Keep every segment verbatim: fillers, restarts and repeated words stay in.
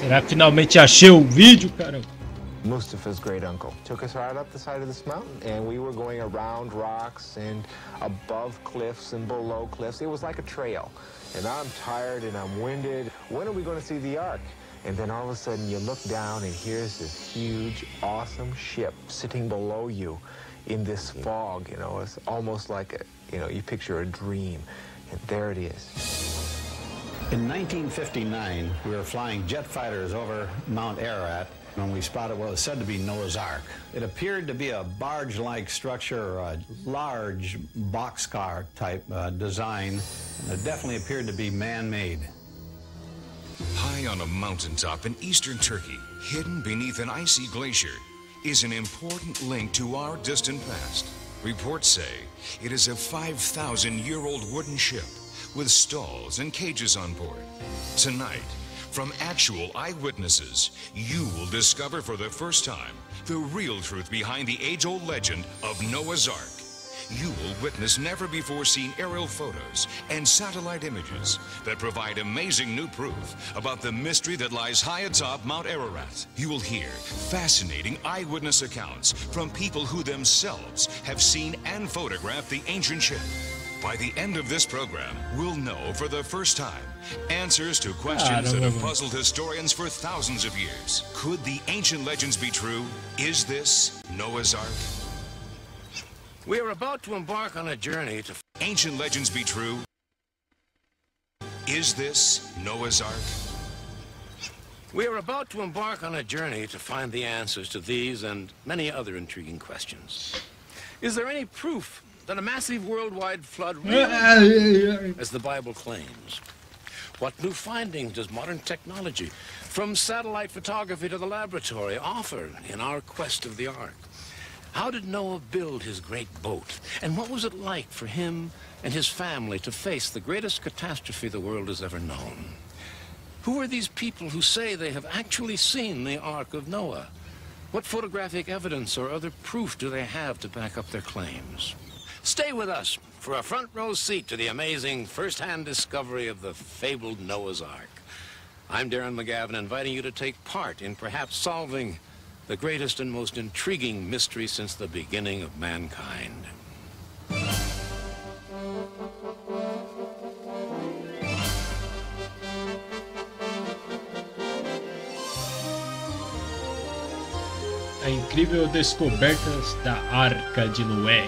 Será que finalmente achei o vídeo, caramba? Mustafa's great uncle took us right up the side of this mountain, and we were going around rocks and above cliffs and below cliffs. It was like a trail, and I'm tired and I'm winded. When are we going to see the Ark? And then all of a sudden you look down and here's this huge, awesome ship sitting below you in this fog. You know, it's almost like a, you know, you picture a dream, and there it is. In nineteen fifty-nine, we were flying jet fighters over Mount Ararat when we spotted what was said to be Noah's Ark. It appeared to be a barge-like structure, a large boxcar type uh, design, and it definitely appeared to be man-made. High on a mountaintop in eastern Turkey, hidden beneath an icy glacier, is an important link to our distant past. Reports say it is a five thousand year old wooden ship with stalls and cages on board. Tonight, from actual eyewitnesses, you will discover for the first time the real truth behind the age-old legend of Noah's Ark. You will witness never-before-seen aerial photos and satellite images that provide amazing new proof about the mystery that lies high atop Mount Ararat. You will hear fascinating eyewitness accounts from people who themselves have seen and photographed the ancient ship. By the end of this program, we'll know for the first time answers to questions that have puzzled historians for thousands of years. Could the ancient legends be true? Is this Noah's Ark? We are about to embark on a journey to... Ancient legends be true? Is this Noah's Ark? We are about to embark on a journey to find the answers to these and many other intriguing questions. Is there any proof that a massive worldwide flood really, as the Bible claims? What new findings does modern technology, from satellite photography to the laboratory, offer in our quest of the Ark? How did Noah build his great boat? And what was it like for him and his family to face the greatest catastrophe the world has ever known? Who are these people who say they have actually seen the Ark of Noah? What photographic evidence or other proof do they have to back up their claims? Stay with us for a front row seat to the amazing first-hand discovery of the fabled Noah's Ark. I'm Darren McGavin, inviting you to take part in perhaps solving the greatest and most intriguing mystery since the beginning of mankind. A incrível descoberta da Arca de Noé.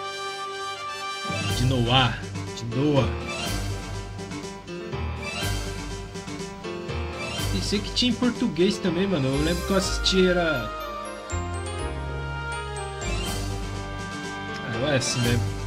De Noah, de Noah. Pensei que tinha em português também, mano. Eu lembro que eu assisti, era... Ah, é assim mesmo.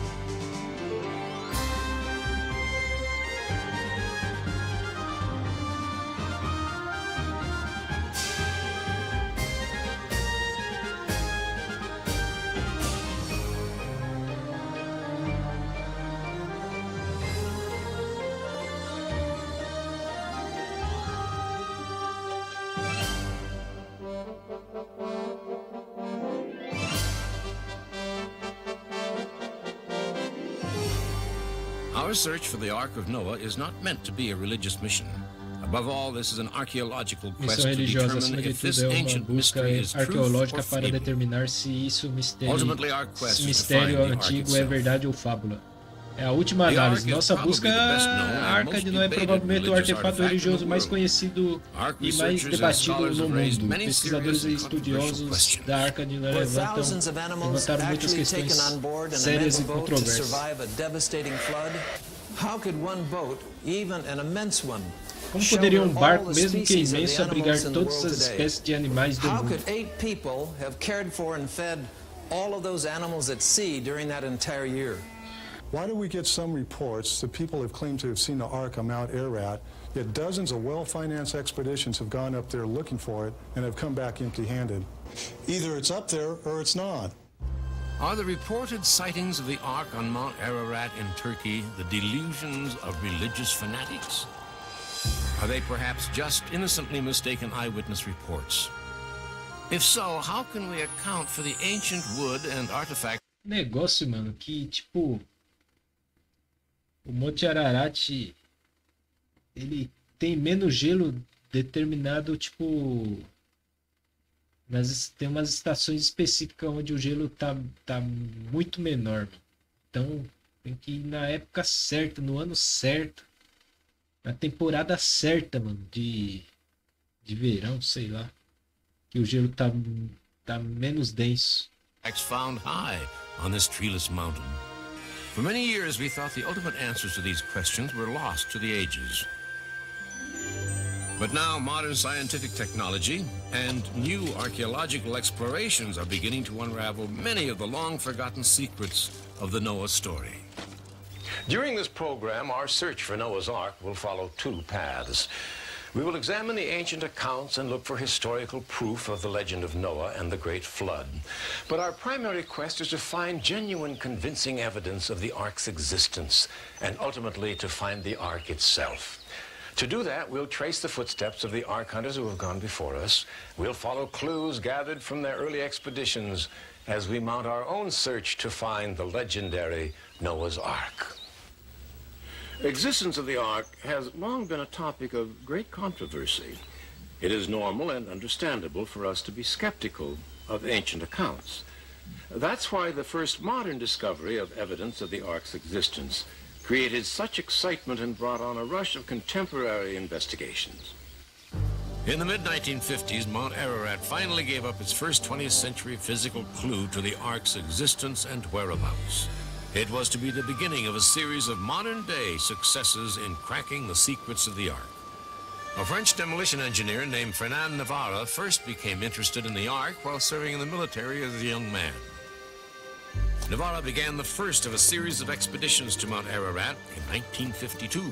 Our search for the Ark of Noah is not meant to be a religious mission. Above all, this is an archaeological quest to determine if this ancient mystery is truth or fable. Determinar se isso mistério, esse mistério antigo é verdade ou fábula. É a última análise. Nossa busca, a Arca de Noé é provavelmente o artefato religioso mais conhecido e mais debatido no mundo. Pesquisadores e estudiosos da Arca de Noé levantam, levantaram muitas questões sérias e controversas. Como poderia um barco, mesmo que imenso, abrigar todas as espécies de animais do mundo? Why do we get some reports that people have claimed to have seen the Ark on Mount Ararat, yet dozens of well-financed expeditions have gone up there looking for it and have come back empty-handed? Either it's up there or it's not. Are the reported sightings of the Ark on Mount Ararat in Turkey the delusions of religious fanatics? Are they perhaps just innocently mistaken eyewitness reports? If so, how can we account for the ancient wood and artifacts? Negócio, mano, que tipo... O Monte Ararat, ele tem menos gelo determinado, tipo... Nas, tem umas estações específicas onde o gelo tá, tá muito menor. Então tem que ir na época certa, no ano certo. Na temporada certa, mano, de, de verão, sei lá. Que o gelo tá, tá menos denso. Found high on this treeless mountain. For many years we thought the ultimate answers to these questions were lost to the ages. But now modern scientific technology and new archaeological explorations are beginning to unravel many of the long-forgotten secrets of the Noah story. During this program, our search for Noah's Ark will follow two paths. We will examine the ancient accounts and look for historical proof of the legend of Noah and the Great Flood. But our primary quest is to find genuine, convincing evidence of the Ark's existence and ultimately to find the Ark itself. To do that, we'll trace the footsteps of the Ark hunters who have gone before us. We'll follow clues gathered from their early expeditions as we mount our own search to find the legendary Noah's Ark. Existence of the Ark has long been a topic of great controversy. It is normal and understandable for us to be skeptical of ancient accounts. That's why the first modern discovery of evidence of the Ark's existence created such excitement and brought on a rush of contemporary investigations. In the mid nineteen fifties, Mount Ararat finally gave up its first twentieth century physical clue to the Ark's existence and whereabouts. It was to be the beginning of a series of modern-day successes in cracking the secrets of the Ark. A French demolition engineer named Fernand Navarra first became interested in the Ark while serving in the military as a young man. Navarra began the first of a series of expeditions to Mount Ararat in nineteen fifty-two.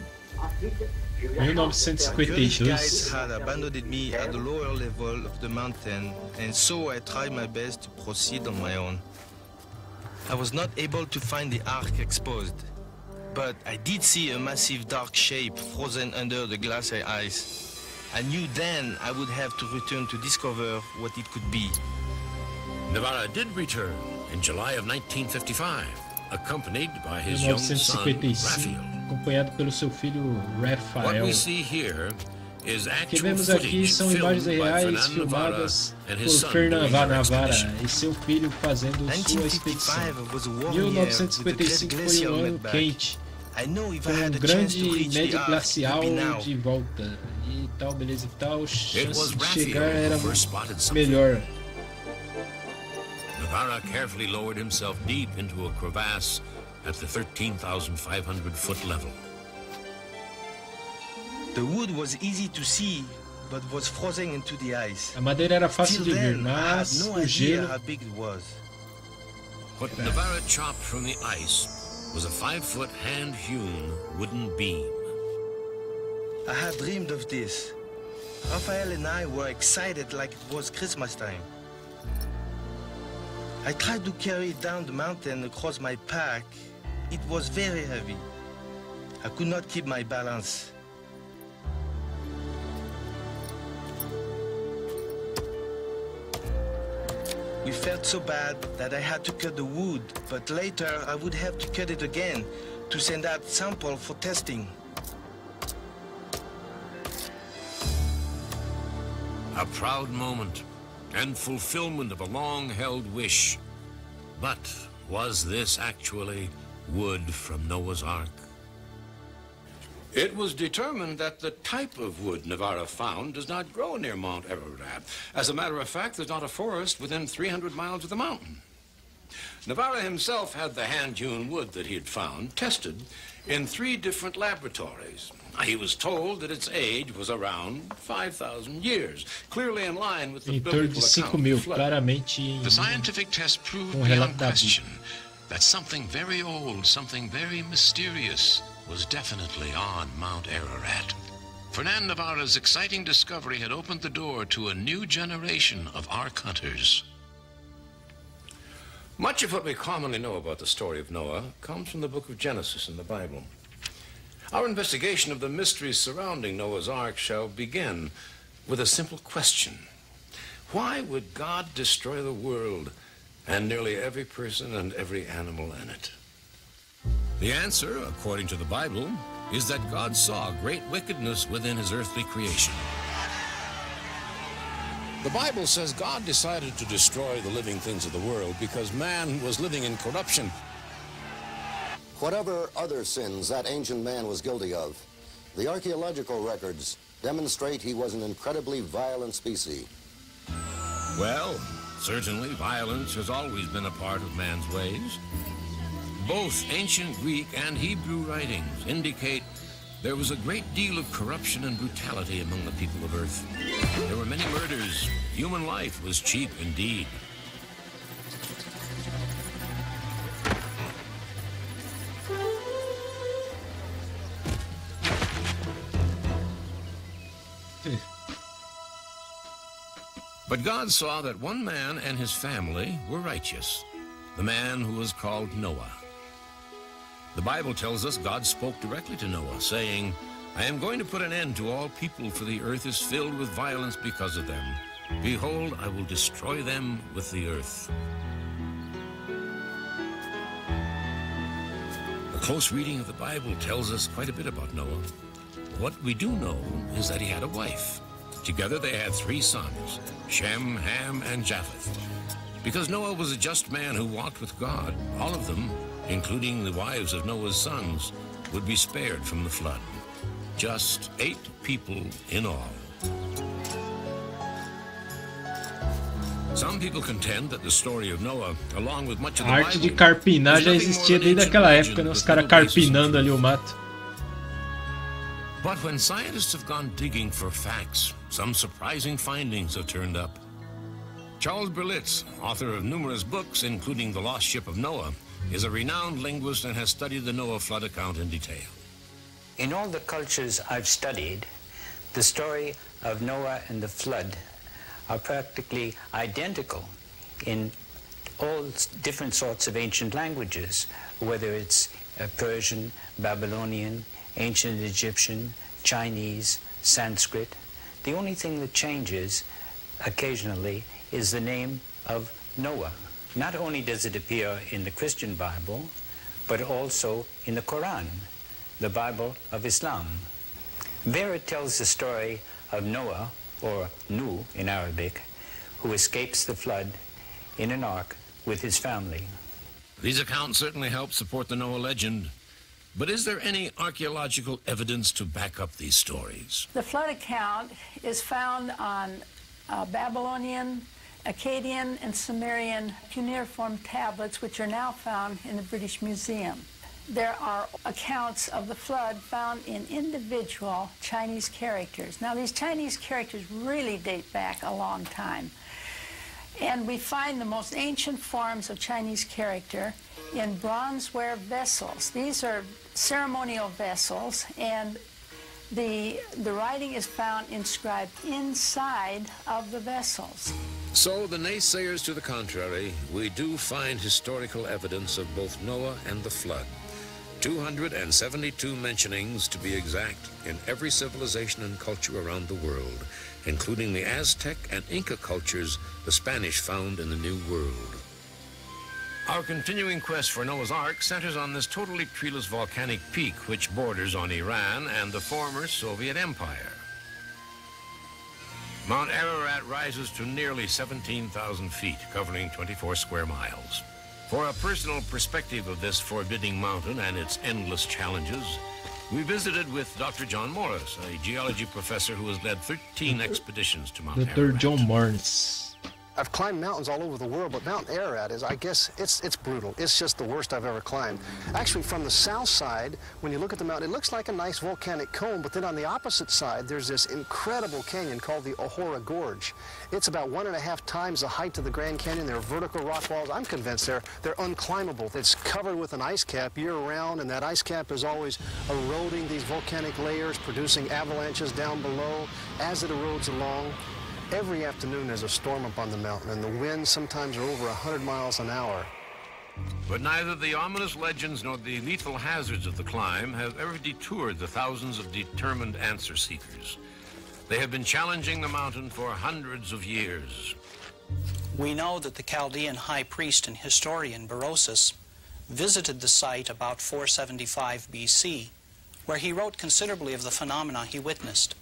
British guides had abandoned me at the lower level of the mountain, and so I tried my best to proceed on my own. I was not able to find the Ark exposed, but I did see a massive dark shape frozen under the glacier ice. I knew then I would have to return to discover what it could be. Navarra did return in July of nineteen fifty-five, accompanied by his young son, Raphael. Acompanhado pelo seu filho Raphael. What we see here is O que vemos aqui são imagens reais filmadas por Fernand Navarra e seu filho fazendo sua expedição. mil novecentos e cinquenta e cinco foi um ano quente, com um grande médio glacial de volta e tal, beleza e tal, chance de chegar era melhor. Navarra carefully lowered himself deep into a crevasse at the thirteen thousand five hundred foot level. The wood was easy to see, but was frozen into the ice. A madeira era fácil de ver, mas no o gelo. How big it was. What Navarra chopped from the ice was a five-foot hand-hewn wooden beam. I had dreamed of this. Raphael and I were excited like it was Christmas time. I tried to carry it down the mountain across my pack. It was very heavy. I could not keep my balance. We felt so bad that I had to cut the wood, but later I would have to cut it again to send out sample for testing. A proud moment and fulfillment of a long-held wish. But was this actually wood from Noah's Ark? It was determined that the type of wood Navarra found does not grow near Mount Ararat. As a matter of fact, there's not a forest within three hundred miles of the mountain. Navarra himself had the hand-hewn wood that he had found tested in three different laboratories. He was told that its age was around five thousand years, clearly in line with the biblical account of the flood. The scientific test proved beyond question that something very old, something very mysterious, was definitely on Mount Ararat. Fernand Navarra's exciting discovery had opened the door to a new generation of Ark hunters. Much of what we commonly know about the story of Noah comes from the book of Genesis in the Bible. Our investigation of the mysteries surrounding Noah's Ark shall begin with a simple question. Why would God destroy the world and nearly every person and every animal in it? The answer, according to the Bible, is that God saw great wickedness within his earthly creation. The Bible says God decided to destroy the living things of the world because man was living in corruption. Whatever other sins that ancient man was guilty of, the archaeological records demonstrate he was an incredibly violent species. Well, certainly violence has always been a part of man's ways. Both ancient Greek and Hebrew writings indicate there was a great deal of corruption and brutality among the people of Earth. There were many murders. Human life was cheap indeed. But God saw that one man and his family were righteous, the man who was called Noah. The Bible tells us God spoke directly to Noah, saying, I am going to put an end to all people, for the earth is filled with violence because of them. Behold, I will destroy them with the earth. A close reading of the Bible tells us quite a bit about Noah. What we do know is that he had a wife. Together they had three sons, Shem, Ham, and Japheth. Because Noah was a just man who walked with God, all of them, including the wives of Noah's sons, would be spared from the flood. Just eight people in all. Some people contend that the story of Noah, along with much of the A arte de carpinar já existia desde aquela época, né? Os caras carpinando ali o mato. But when scientists have gone digging for facts, some surprising findings have turned up. Charles Berlitz, author of numerous books, including The Lost Ship of Noah, is a renowned linguist and has studied the Noah flood account in detail. In all the cultures I've studied, the story of Noah and the flood are practically identical in all different sorts of ancient languages, whether it's uh, Persian, Babylonian, ancient Egyptian, Chinese, Sanskrit. The only thing that changes occasionally is the name of Noah. Not only does it appear in the Christian Bible, but also in the Quran, the Bible of Islam. There it tells the story of Noah, or Nuh in Arabic, who escapes the flood in an ark with his family. These accounts certainly help support the Noah legend. But is there any archaeological evidence to back up these stories? The flood account is found on uh, Babylonian, Akkadian, and Sumerian cuneiform tablets, which are now found in the British Museum. There are accounts of the flood found in individual Chinese characters. Now, these Chinese characters really date back a long time. And we find the most ancient forms of Chinese character in bronzeware vessels. These are ceremonial vessels, and the, the writing is found inscribed inside of the vessels. So, the naysayers to the contrary, we do find historical evidence of both Noah and the flood. two hundred seventy-two mentionings, to be exact, in every civilization and culture around the world, including the Aztec and Inca cultures the Spanish found in the New World. Our continuing quest for Noah's Ark centers on this totally treeless volcanic peak which borders on Iran and the former Soviet Empire. Mount Ararat rises to nearly seventeen thousand feet, covering twenty-four square miles. For a personal perspective of this forbidding mountain and its endless challenges, we visited with Doctor John Morris, a geology professor who has led thirteen expeditions to Mount Ararat. Doctor John Morris. I've climbed mountains all over the world, but Mount Ararat is, I guess, it's it's brutal. It's just the worst I've ever climbed. Actually, from the south side, when you look at the mountain, it looks like a nice volcanic cone, but then on the opposite side, there's this incredible canyon called the Ohora Gorge. It's about one and a half times the height of the Grand Canyon. There are vertical rock walls. I'm convinced they're, they're unclimbable. It's covered with an ice cap year-round, and that ice cap is always eroding these volcanic layers, producing avalanches down below as it erodes along. Every afternoon there's a storm up on the mountain, and the winds sometimes are over one hundred miles an hour. But neither the ominous legends nor the lethal hazards of the climb have ever detoured the thousands of determined answer seekers. They have been challenging the mountain for hundreds of years. We know that the Chaldean high priest and historian Berosus visited the site about four seventy-five B C, where he wrote considerably of the phenomena he witnessed.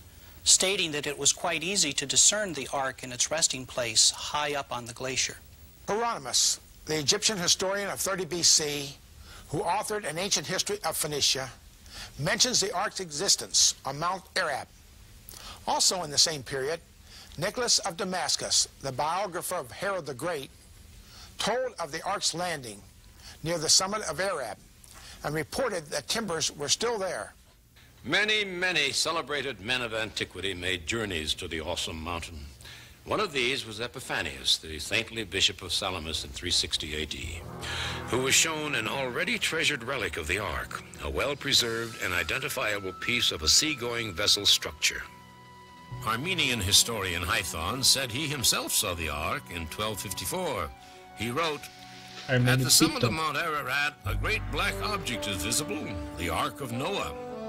stating that it was quite easy to discern the ark in its resting place high up on the glacier. Hieronymus, the Egyptian historian of thirty B C, who authored an ancient history of Phoenicia, mentions the ark's existence on Mount Ararat. Also in the same period, Nicholas of Damascus, the biographer of Herod the Great, told of the ark's landing near the summit of Ararat and reported that timbers were still there. Many, many celebrated men of antiquity made journeys to the awesome mountain. One of these was Epiphanius, the saintly bishop of Salamis in three sixty A D, who was shown an already treasured relic of the ark, a well-preserved and identifiable piece of a sea-going vessel structure. Armenian historian Hython said he himself saw the ark in twelve fifty-four. He wrote, "At the summit of Mount Ararat, a great black object is visible, the Ark of Noah."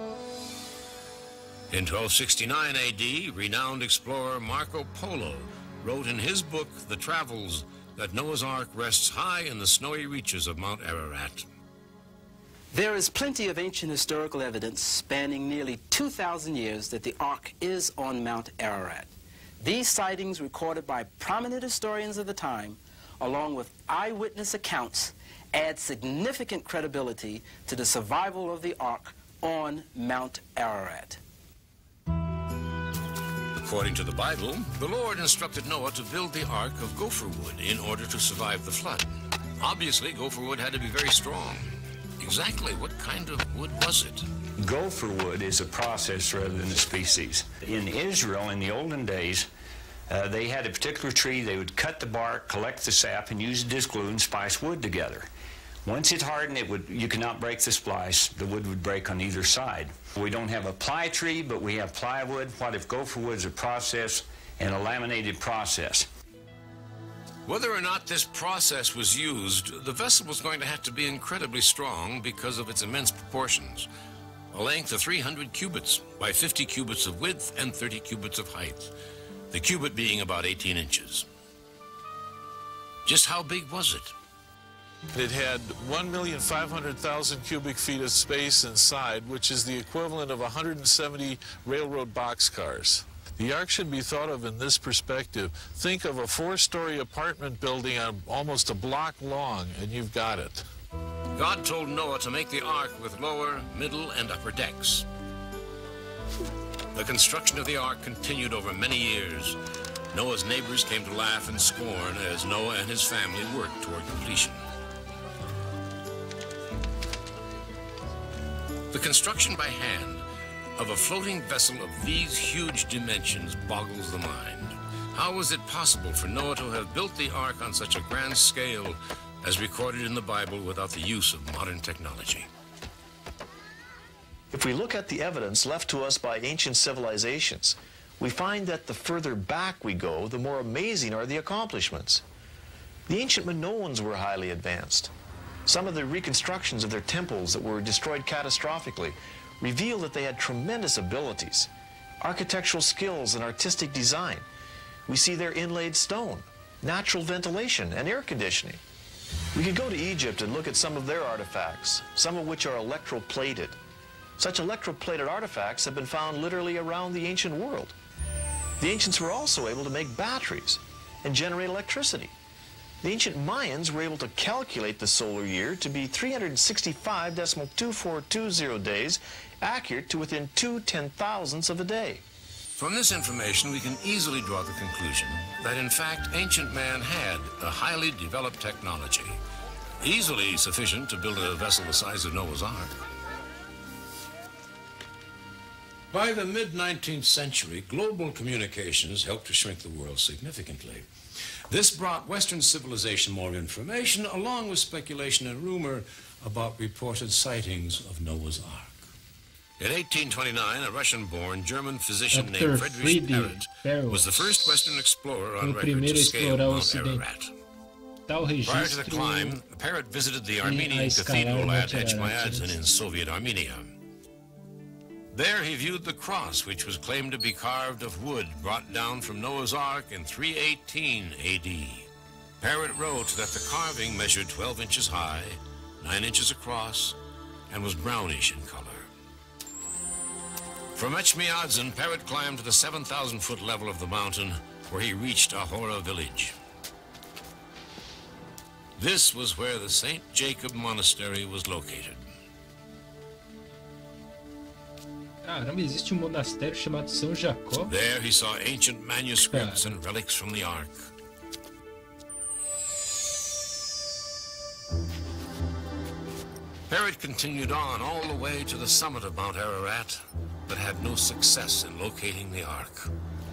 In twelve sixty-nine A D, renowned explorer Marco Polo wrote in his book, The Travels, that Noah's Ark rests high in the snowy reaches of Mount Ararat. There is plenty of ancient historical evidence spanning nearly two thousand years that the Ark is on Mount Ararat. These sightings, recorded by prominent historians of the time, along with eyewitness accounts, add significant credibility to the survival of the Ark on Mount Ararat. According to the Bible, the Lord instructed Noah to build the Ark of gopher wood in order to survive the flood. Obviously, gopher wood had to be very strong. Exactly what kind of wood was it? Gopher wood is a process rather than a species. In Israel, in the olden days, uh, they had a particular tree. They would cut the bark, collect the sap, and use it as glue and splice wood together. Once it hardened, it would, you could not break the splice. The wood would break on either side. We don't have a ply tree, but we have plywood. What if gopher wood is a process and a laminated process? Whether or not this process was used, the vessel was going to have to be incredibly strong because of its immense proportions. A length of three hundred cubits by fifty cubits of width and thirty cubits of height, the cubit being about eighteen inches. Just how big was it? It had one million five hundred thousand cubic feet of space inside, which is the equivalent of one hundred seventy railroad boxcars. The Ark should be thought of in this perspective. Think of a four-story apartment building on almost a block long, and you've got it. God told Noah to make the Ark with lower, middle, and upper decks. The construction of the Ark continued over many years. Noah's neighbors came to laugh and scorn as Noah and his family worked toward completion. The construction by hand of a floating vessel of these huge dimensions boggles the mind. How was it possible for Noah to have built the Ark on such a grand scale as recorded in the Bible without the use of modern technology? If we look at the evidence left to us by ancient civilizations, we find that the further back we go, the more amazing are the accomplishments. The ancient Minoans were highly advanced. Some of the reconstructions of their temples that were destroyed catastrophically reveal that they had tremendous abilities, architectural skills, and artistic design. We see their inlaid stone, natural ventilation, and air conditioning. We could go to Egypt and look at some of their artifacts, some of which are electroplated. Such electroplated artifacts have been found literally around the ancient world. The ancients were also able to make batteries and generate electricity. The ancient Mayans were able to calculate the solar year to be three hundred sixty-five point two four two zero days, accurate to within two ten-thousandths of a day. From this information, we can easily draw the conclusion that, in fact, ancient man had a highly developed technology, easily sufficient to build a vessel the size of Noah's Ark. By the mid nineteenth century, global communications helped to shrink the world significantly. This brought Western civilization more information, along with speculation and rumor about reported sightings of Noah's Ark. In eighteen twenty-nine, a Russian-born German physician Doctor named Friedrich Friedrich Parrott was the first Western explorer on o record primeiro to a scale explorar o Mount Ocidente. Ararat. Tal Prior to the registro climb, Parrott visited the tem a Armenian escalar cathedral at Monte Ararat. Etchmiadzin in Soviet Armenia. There he viewed the cross, which was claimed to be carved of wood brought down from Noah's Ark in three eighteen A D. Parrott wrote that the carving measured twelve inches high, nine inches across, and was brownish in color. From Echmiadzin, Parrott climbed to the seven thousand foot level of the mountain, where he reached Ahora village. This was where the Saint Jacob Monastery was located. Caramba, existe um monastério chamado São Jacó. There he saw ancient manuscripts Cara. and relics from the Ark. Parrott continued on all the way to the summit of Mount Ararat, but had no success in locating the Ark.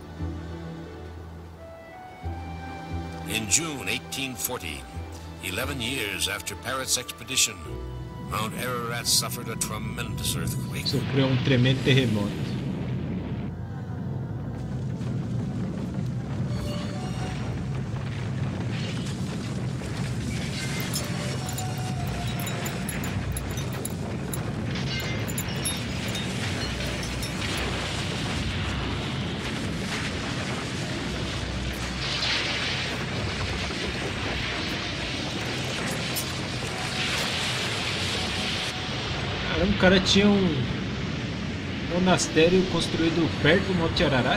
In June eighteen forty, eleven years after Parrott's expedition, Mount Ararat suffered a tremendous earthquake. Sofreu um tremendo terremoto. O cara tinha um monastério construído perto do Monte Ararat.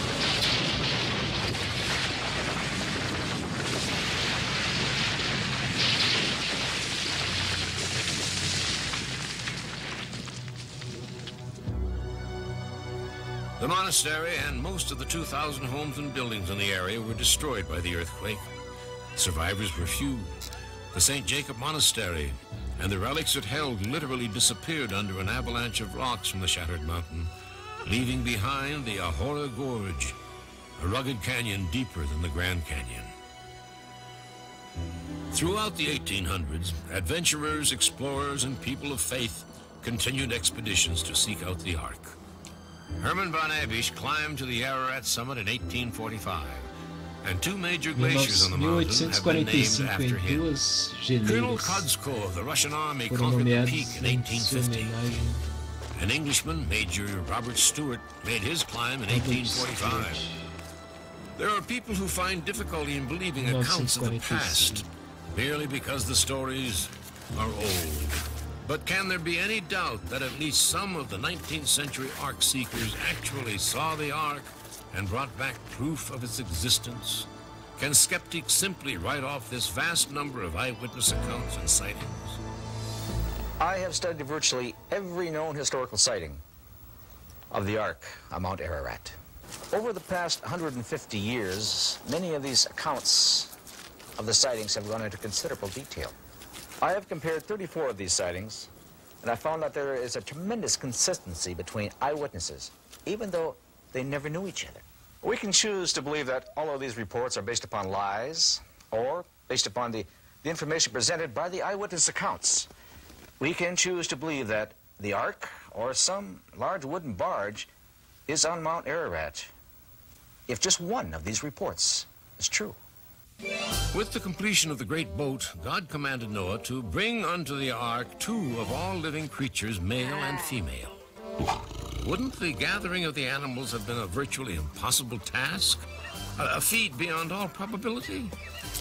The monastery and most of the two thousand homes and buildings in the area were destroyed by the earthquake. Survivors were few. The Saint Jacob Monastery and the relics it held literally disappeared under an avalanche of rocks from the shattered mountain, leaving behind the Ahora Gorge, a rugged canyon deeper than the Grand Canyon. Throughout the eighteen hundreds, adventurers, explorers, and people of faith continued expeditions to seek out the Ark. Herman von Abisch climbed to the Ararat summit in eighteen forty-five. And two major glaciers on the mountain have been named after him. Colonel Kozko of the Russian army conquered the peak in eighteen fifty. An Englishman, Major Robert Stewart, made his climb in eighteen forty-five. There are people who find difficulty in believing accounts of the past, merely because the stories are old. But can there be any doubt that at least some of the nineteenth century Ark seekers actually saw the Ark and brought back proof of its existence? Can skeptics simply write off this vast number of eyewitness accounts and sightings? I have studied virtually every known historical sighting of the Ark on Mount Ararat. Over the past one hundred fifty years, many of these accounts of the sightings have gone into considerable detail. I have compared thirty-four of these sightings, and I found that there is a tremendous consistency between eyewitnesses, even though they never knew each other. We can choose to believe that all of these reports are based upon lies or based upon the, the information presented by the eyewitness accounts. We can choose to believe that the Ark or some large wooden barge is on Mount Ararat if just one of these reports is true. With the completion of the great boat, God commanded Noah to bring unto the Ark two of all living creatures, male and female. Wouldn't the gathering of the animals have been a virtually impossible task? A, a feat beyond all probability?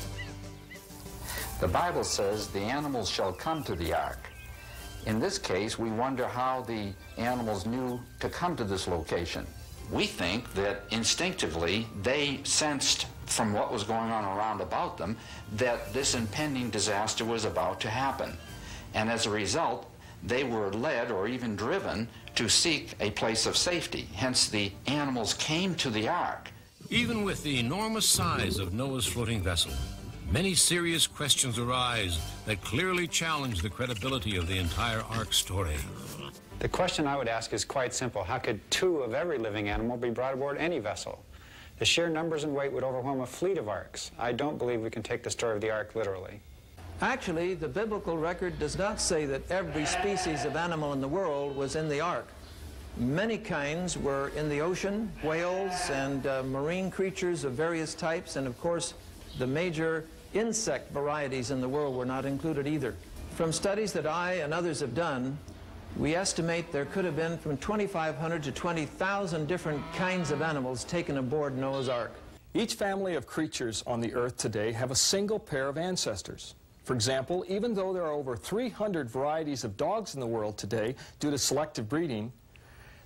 The Bible says the animals shall come to the Ark. In this case, we wonder how the animals knew to come to this location. We think that instinctively they sensed from what was going on around about them that this impending disaster was about to happen. And as a result, they were led or even driven to seek a place of safety. Hence, the animals came to the Ark. Even with the enormous size of Noah's floating vessel, many serious questions arise that clearly challenge the credibility of the entire Ark story. The question I would ask is quite simple. How could two of every living animal be brought aboard any vessel? The sheer numbers and weight would overwhelm a fleet of arks. I don't believe we can take the story of the Ark literally. Actually, the biblical record does not say that every species of animal in the world was in the Ark. Many kinds were in the ocean, whales and uh, marine creatures of various types, and of course, the major insect varieties in the world were not included either. From studies that I and others have done, we estimate there could have been from twenty-five hundred to twenty thousand different kinds of animals taken aboard Noah's Ark. Each family of creatures on the earth today have a single pair of ancestors. For example, even though there are over three hundred varieties of dogs in the world today due to selective breeding,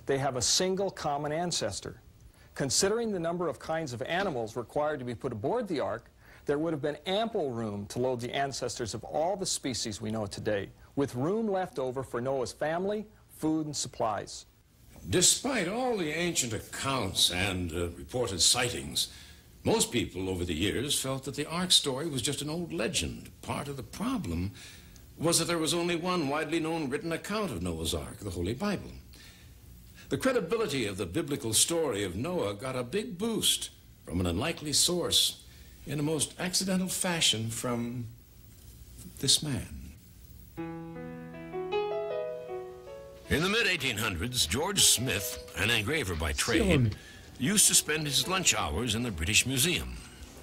they have a single common ancestor. Considering the number of kinds of animals required to be put aboard the Ark, there would have been ample room to load the ancestors of all the species we know today, with room left over for Noah's family, food, and supplies. Despite all the ancient accounts and uh, reported sightings, most people over the years felt that the Ark story was just an old legend. Part of the problem was that there was only one widely known written account of Noah's Ark, the Holy Bible. The credibility of the biblical story of Noah got a big boost from an unlikely source in a most accidental fashion from this man. In the mid eighteen hundreds, George Smith, an engraver by trade, used to spend his lunch hours in the British Museum.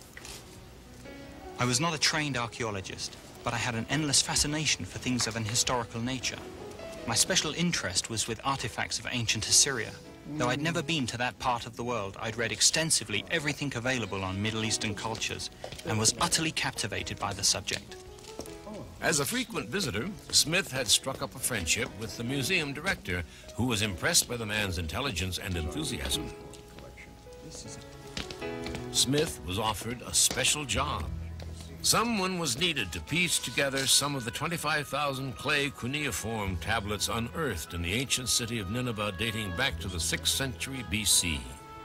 I was not a trained archaeologist, but I had an endless fascination for things of an historical nature. My special interest was with artifacts of ancient Assyria. Though I'd never been to that part of the world, I'd read extensively everything available on Middle Eastern cultures and was utterly captivated by the subject. As a frequent visitor, Smith had struck up a friendship with the museum director, who was impressed by the man's intelligence and enthusiasm. Smith was offered a special job. Someone was needed to piece together some of the twenty-five thousand clay cuneiform tablets unearthed in the ancient city of Nineveh dating back to the sixth century B C.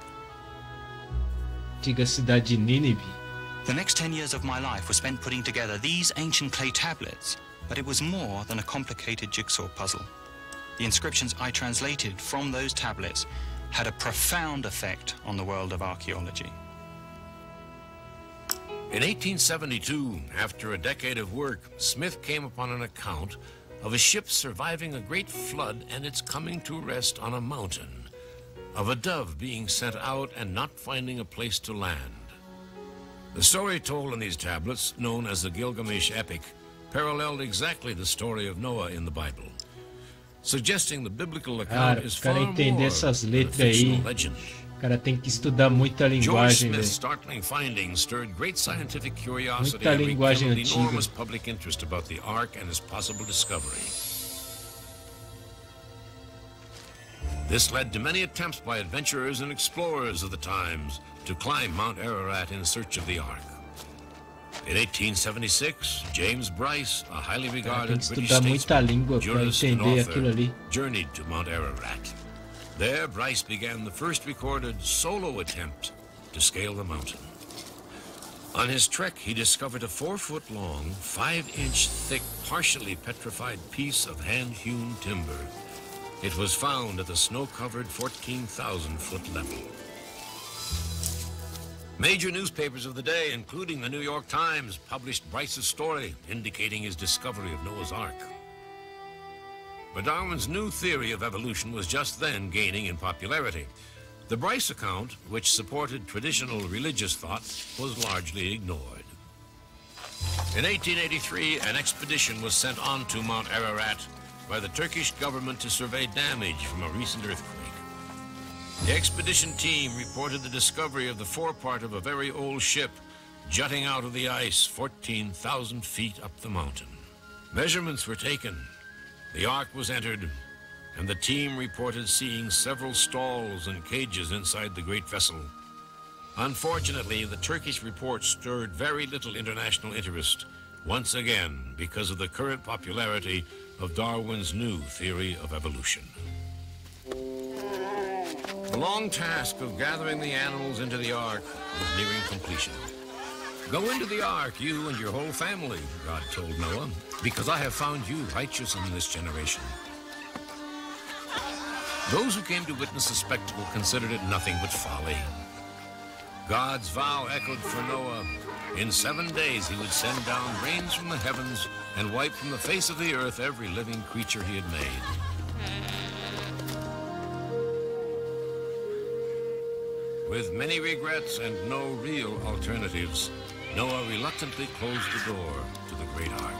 Antiga cidade de Nínive. The next ten years of my life were spent putting together these ancient clay tablets, but it was more than a complicated jigsaw puzzle. The inscriptions I translated from those tablets had a profound effect on the world of archaeology. In eighteen seventy-two, after a decade of work, Smith came upon an account of a ship surviving a great flood and its coming to rest on a mountain, of a dove being sent out and not finding a place to land. The story told in these tablets, known as the Gilgamesh epic, paralleled exactly the story of Noah in the Bible, suggesting the biblical account Cara, is cara far entender more essas than a letras aí, fictional legend. cara tem que estudar muita George linguagem, Smith's velho. startling findings stirred great scientific curiosity Muita and linguagem rekindled antiga. enormous public interest about the Ark and its possible discovery. This led to many attempts by adventurers and explorers of the times to climb Mount Ararat in search of the Ark. In eighteen seventy-six, James Bryce, a highly regarded Tem que British estudar muita língua statesman, para jurist, and entender author, aquilo ali. journeyed to Mount Ararat. There, Bryce began the first recorded solo attempt to scale the mountain. On his trek, he discovered a four-foot-long, five-inch-thick, partially petrified piece of hand-hewn timber. It was found at the snow-covered fourteen thousand foot level. Major newspapers of the day, including the New York Times, published Bryce's story, indicating his discovery of Noah's Ark. But Darwin's new theory of evolution was just then gaining in popularity. The Bryce account, which supported traditional religious thought, was largely ignored. In eighteen eighty-three, an expedition was sent on to Mount Ararat by the Turkish government to survey damage from a recent earthquake. The expedition team reported the discovery of the forepart of a very old ship jutting out of the ice fourteen thousand feet up the mountain. Measurements were taken. The Ark was entered, and the team reported seeing several stalls and cages inside the great vessel. Unfortunately, the Turkish report stirred very little international interest, once again because of the current popularity of Darwin's new theory of evolution. The long task of gathering the animals into the Ark was nearing completion. Go into the Ark, you and your whole family, God told Noah, because I have found you righteous in this generation. Those who came to witness the spectacle considered it nothing but folly. God's vow echoed for Noah. In seven days he would send down rains from the heavens and wipe from the face of the earth every living creature he had made. With many regrets and no real alternatives, Noah reluctantly closed the door to the great Ark.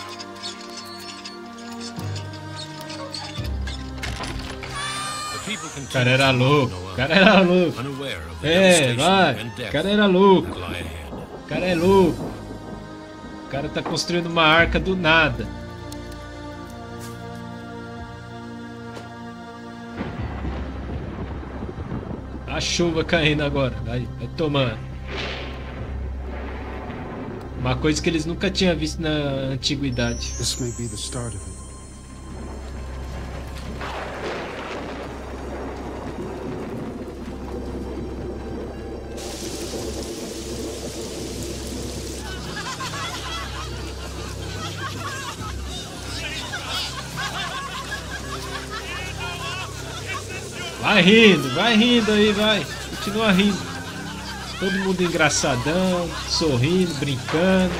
The people continued Cara era to follow louco, Noah, cara era louco. unaware of the É, devastation vai. and death Cara era louco. that lie ahead. Cara é louco. O cara tá construindo uma arca do nada. A chuva caindo agora. Vai, vai tomando. Uma coisa que eles nunca tinham visto na antiguidade. This may be the start of it. Vai rindo, vai rindo aí, vai. Continua rindo. Todo mundo engraçadão, sorrindo, brincando.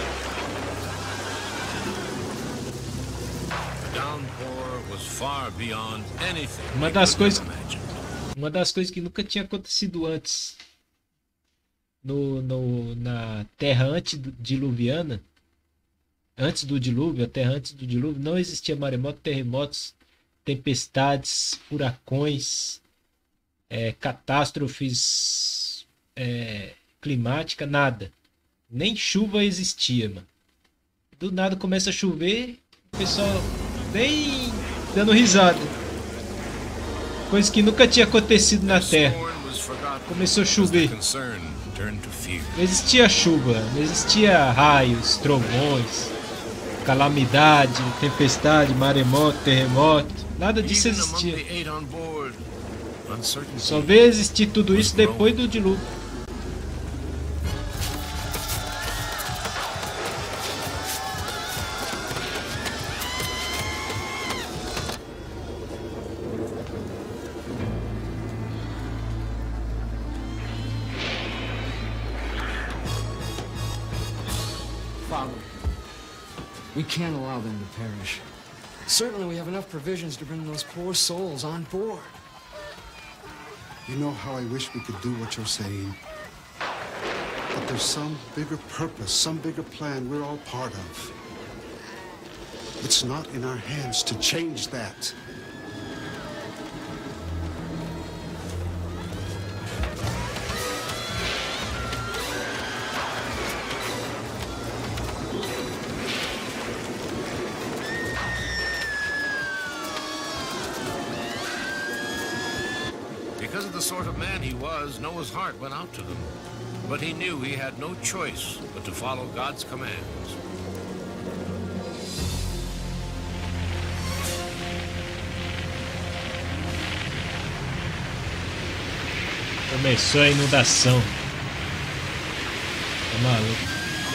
Uma das coisas, uma das coisas que nunca tinha acontecido antes no, no, na Terra antediluviana, antes do dilúvio, a Terra antes do dilúvio, não existia maremoto, terremotos, tempestades, furacões, é, catástrofes é, climáticas, nada. Nem chuva existia, mano. Do nada começa a chover, o pessoal bem dando risada. Coisa que nunca tinha acontecido na Terra. Começou a chover. Não existia chuva, não existia raios, trovões, calamidade, tempestade, maremoto, terremoto. Nada disso existia. Só veio existir tudo isso depois do dilúvio. Father, we can't allow them to perish. Certainly we have enough provisions to bring those poor souls on board. You know how I wish we could do what you're saying. But there's some bigger purpose, some bigger plan we're all part of. It's not in our hands to change that. Because of the sort of man he was, Noah's heart went out to them. But he knew he had no choice but to follow God's commands. Começou a inundação. Tá maluco.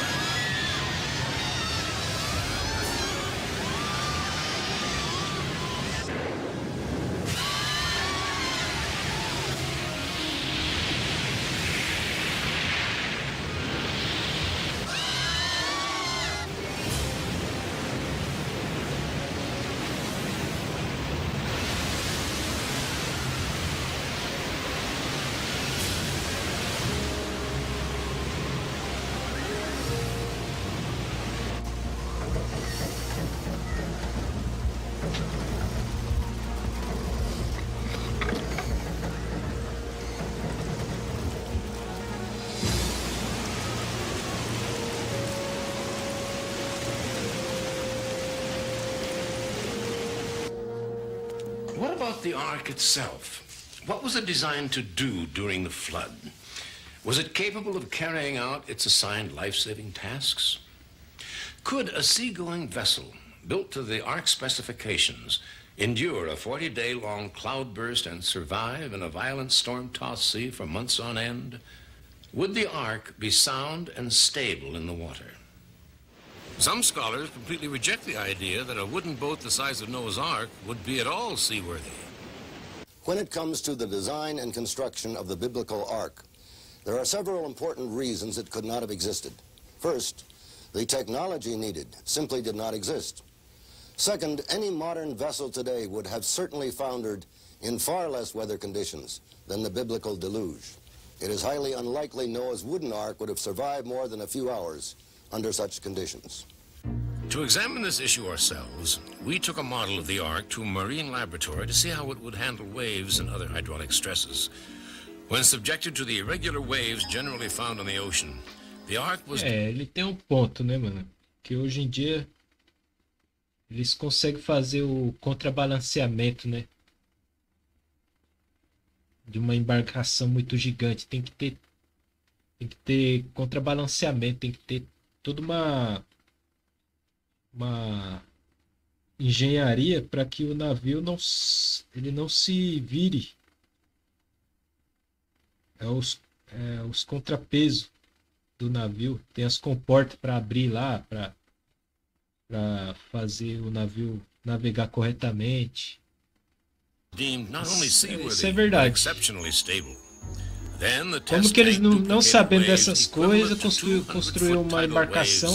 What about the Ark itself? What was it designed to do during the flood? Was it capable of carrying out its assigned life-saving tasks? Could a seagoing vessel built to the Ark specifications endure a forty-day-long cloudburst and survive in a violent storm-tossed sea for months on end? Would the Ark be sound and stable in the water? Some scholars completely reject the idea that a wooden boat the size of Noah's Ark would be at all seaworthy. When it comes to the design and construction of the biblical ark, there are several important reasons it could not have existed. First, the technology needed simply did not exist. Second, any modern vessel today would have certainly foundered in far less weather conditions than the biblical deluge. It is highly unlikely Noah's wooden ark would have survived more than a few hours under such conditions. To examine this issue ourselves, we took a model of the Ark to a marine laboratory to see how it would handle waves and other hydraulic stresses. When subjected to the irregular waves generally found on the ocean, the Ark was... É, ele tem um ponto, né, mano? Que hoje em dia eles conseguem fazer o contrabalanceamento, né? de uma embarcação muito gigante. Tem que ter, tem que ter contrabalanceamento, tem que ter toda uma, uma engenharia para que o navio não, ele não se vire. É os, é os contrapesos do navio. Tem as comportas para abrir lá, para para fazer o navio navegar corretamente. Isso é verdade. Como que eles, não, não sabendo dessas coisas, construiu, construiu uma embarcação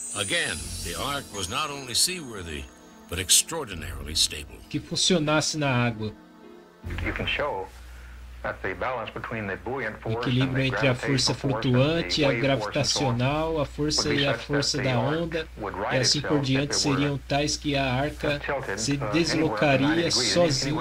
que funcionasse na água. O equilíbrio entre a força flutuante, a gravitacional, a força e a força da onda, e assim por diante, seriam tais que a arca se deslocaria sozinha.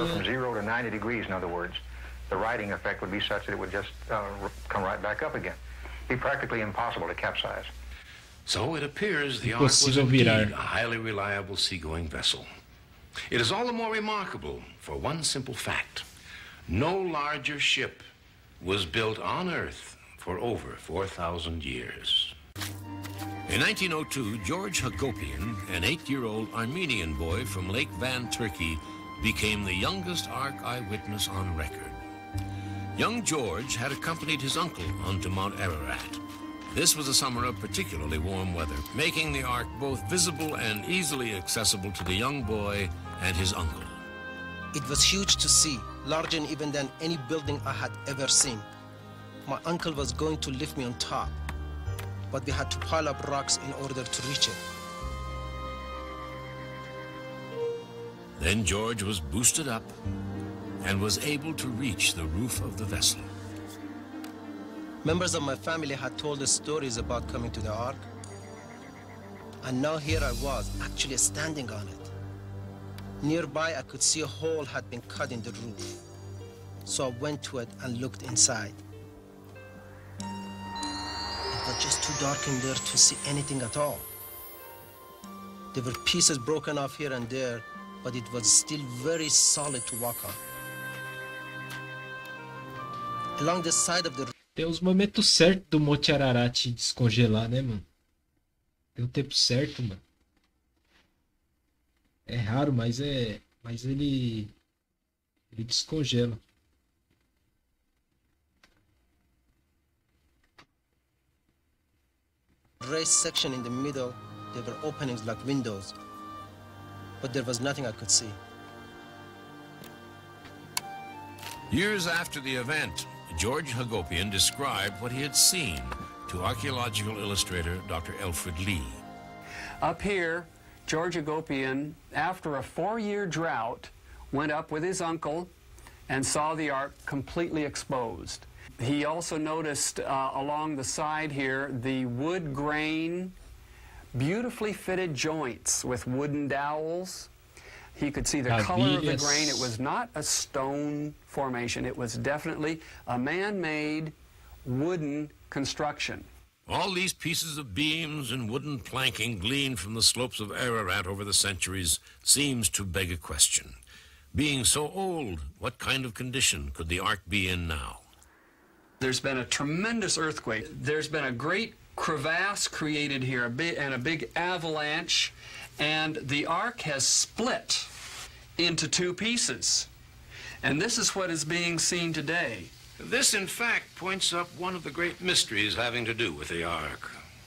The righting effect would be such that it would just uh, come right back up again. Be practically impossible to capsize. So it appears the Ark was indeed a highly reliable seagoing vessel. It is all the more remarkable for one simple fact. No larger ship was built on Earth for over four thousand years. In nineteen oh two, George Hagopian, an eight-year-old Armenian boy from Lake Van, Turkey, became the youngest Ark eyewitness on record. Young George had accompanied his uncle onto Mount Ararat. This was a summer of particularly warm weather, making the Ark both visible and easily accessible to the young boy and his uncle. It was huge to see, larger even than any building I had ever seen. My uncle was going to lift me on top, but we had to pile up rocks in order to reach it. Then George was boosted up and was able to reach the roof of the vessel. Members of my family had told us stories about coming to the Ark, and now here I was, actually standing on it. Nearby, I could see a hole had been cut in the roof, so I went to it and looked inside. It was just too dark in there to see anything at all. There were pieces broken off here and there, but it was still very solid to walk on. Along the side of the... Tem os momentos certos do Monte Ararat descongelar, né, mano? Tem um tempo certo, mano. É raro, mas é, mas ele ele descongela. Raised section in the middle, there were openings like windows, but there was nothing I could see. Years after the event, George Hagopian described what he had seen to archaeological illustrator Doctor Alfred Lee. Up here, George Hagopian, after a four-year drought, went up with his uncle and saw the Ark completely exposed. He also noticed uh, along the side here the wood grain, beautifully fitted joints with wooden dowels. He could see the color of the grain. It was not a stone formation. It was definitely a man-made wooden construction. All these pieces of beams and wooden planking gleaned from the slopes of Ararat over the centuries seems to beg a question. Being so old, what kind of condition could the Ark be in now? There's been a tremendous earthquake. There's been a great crevasse created here, a big, and a big avalanche, and the Ark has split into two pieces. And this is what is being seen today. This, in fact, points up one of the great mysteries having to do with the Ark.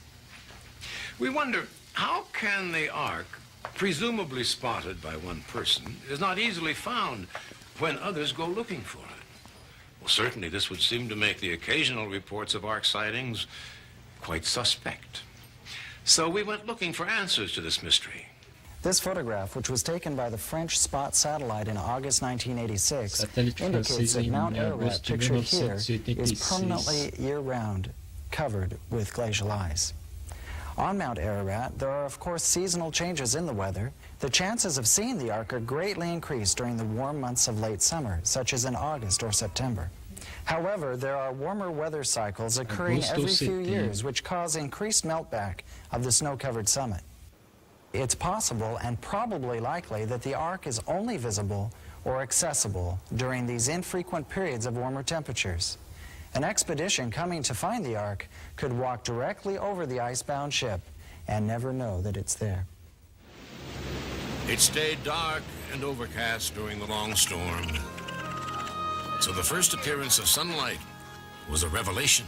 We wonder, how can the Ark, presumably spotted by one person, is not easily found when others go looking for it? Well, certainly this would seem to make the occasional reports of Ark sightings quite suspect. So we went looking for answers to this mystery. This photograph, which was taken by the French Spot satellite in August nineteen eighty-six, indicates that Mount Ararat, pictured here, is permanently year-round covered with glacial ice. On Mount Ararat, there are, of course, seasonal changes in the weather. The chances of seeing the Ark are greatly increased during the warm months of late summer, such as in August or September. However, there are warmer weather cycles occurring every few years, which cause increased meltback of the snow-covered summit. It's possible and probably likely that the Ark is only visible or accessible during these infrequent periods of warmer temperatures. An expedition coming to find the Ark could walk directly over the icebound ship and never know that it's there. It stayed dark and overcast during the long storm. So the first appearance of sunlight was a revelation.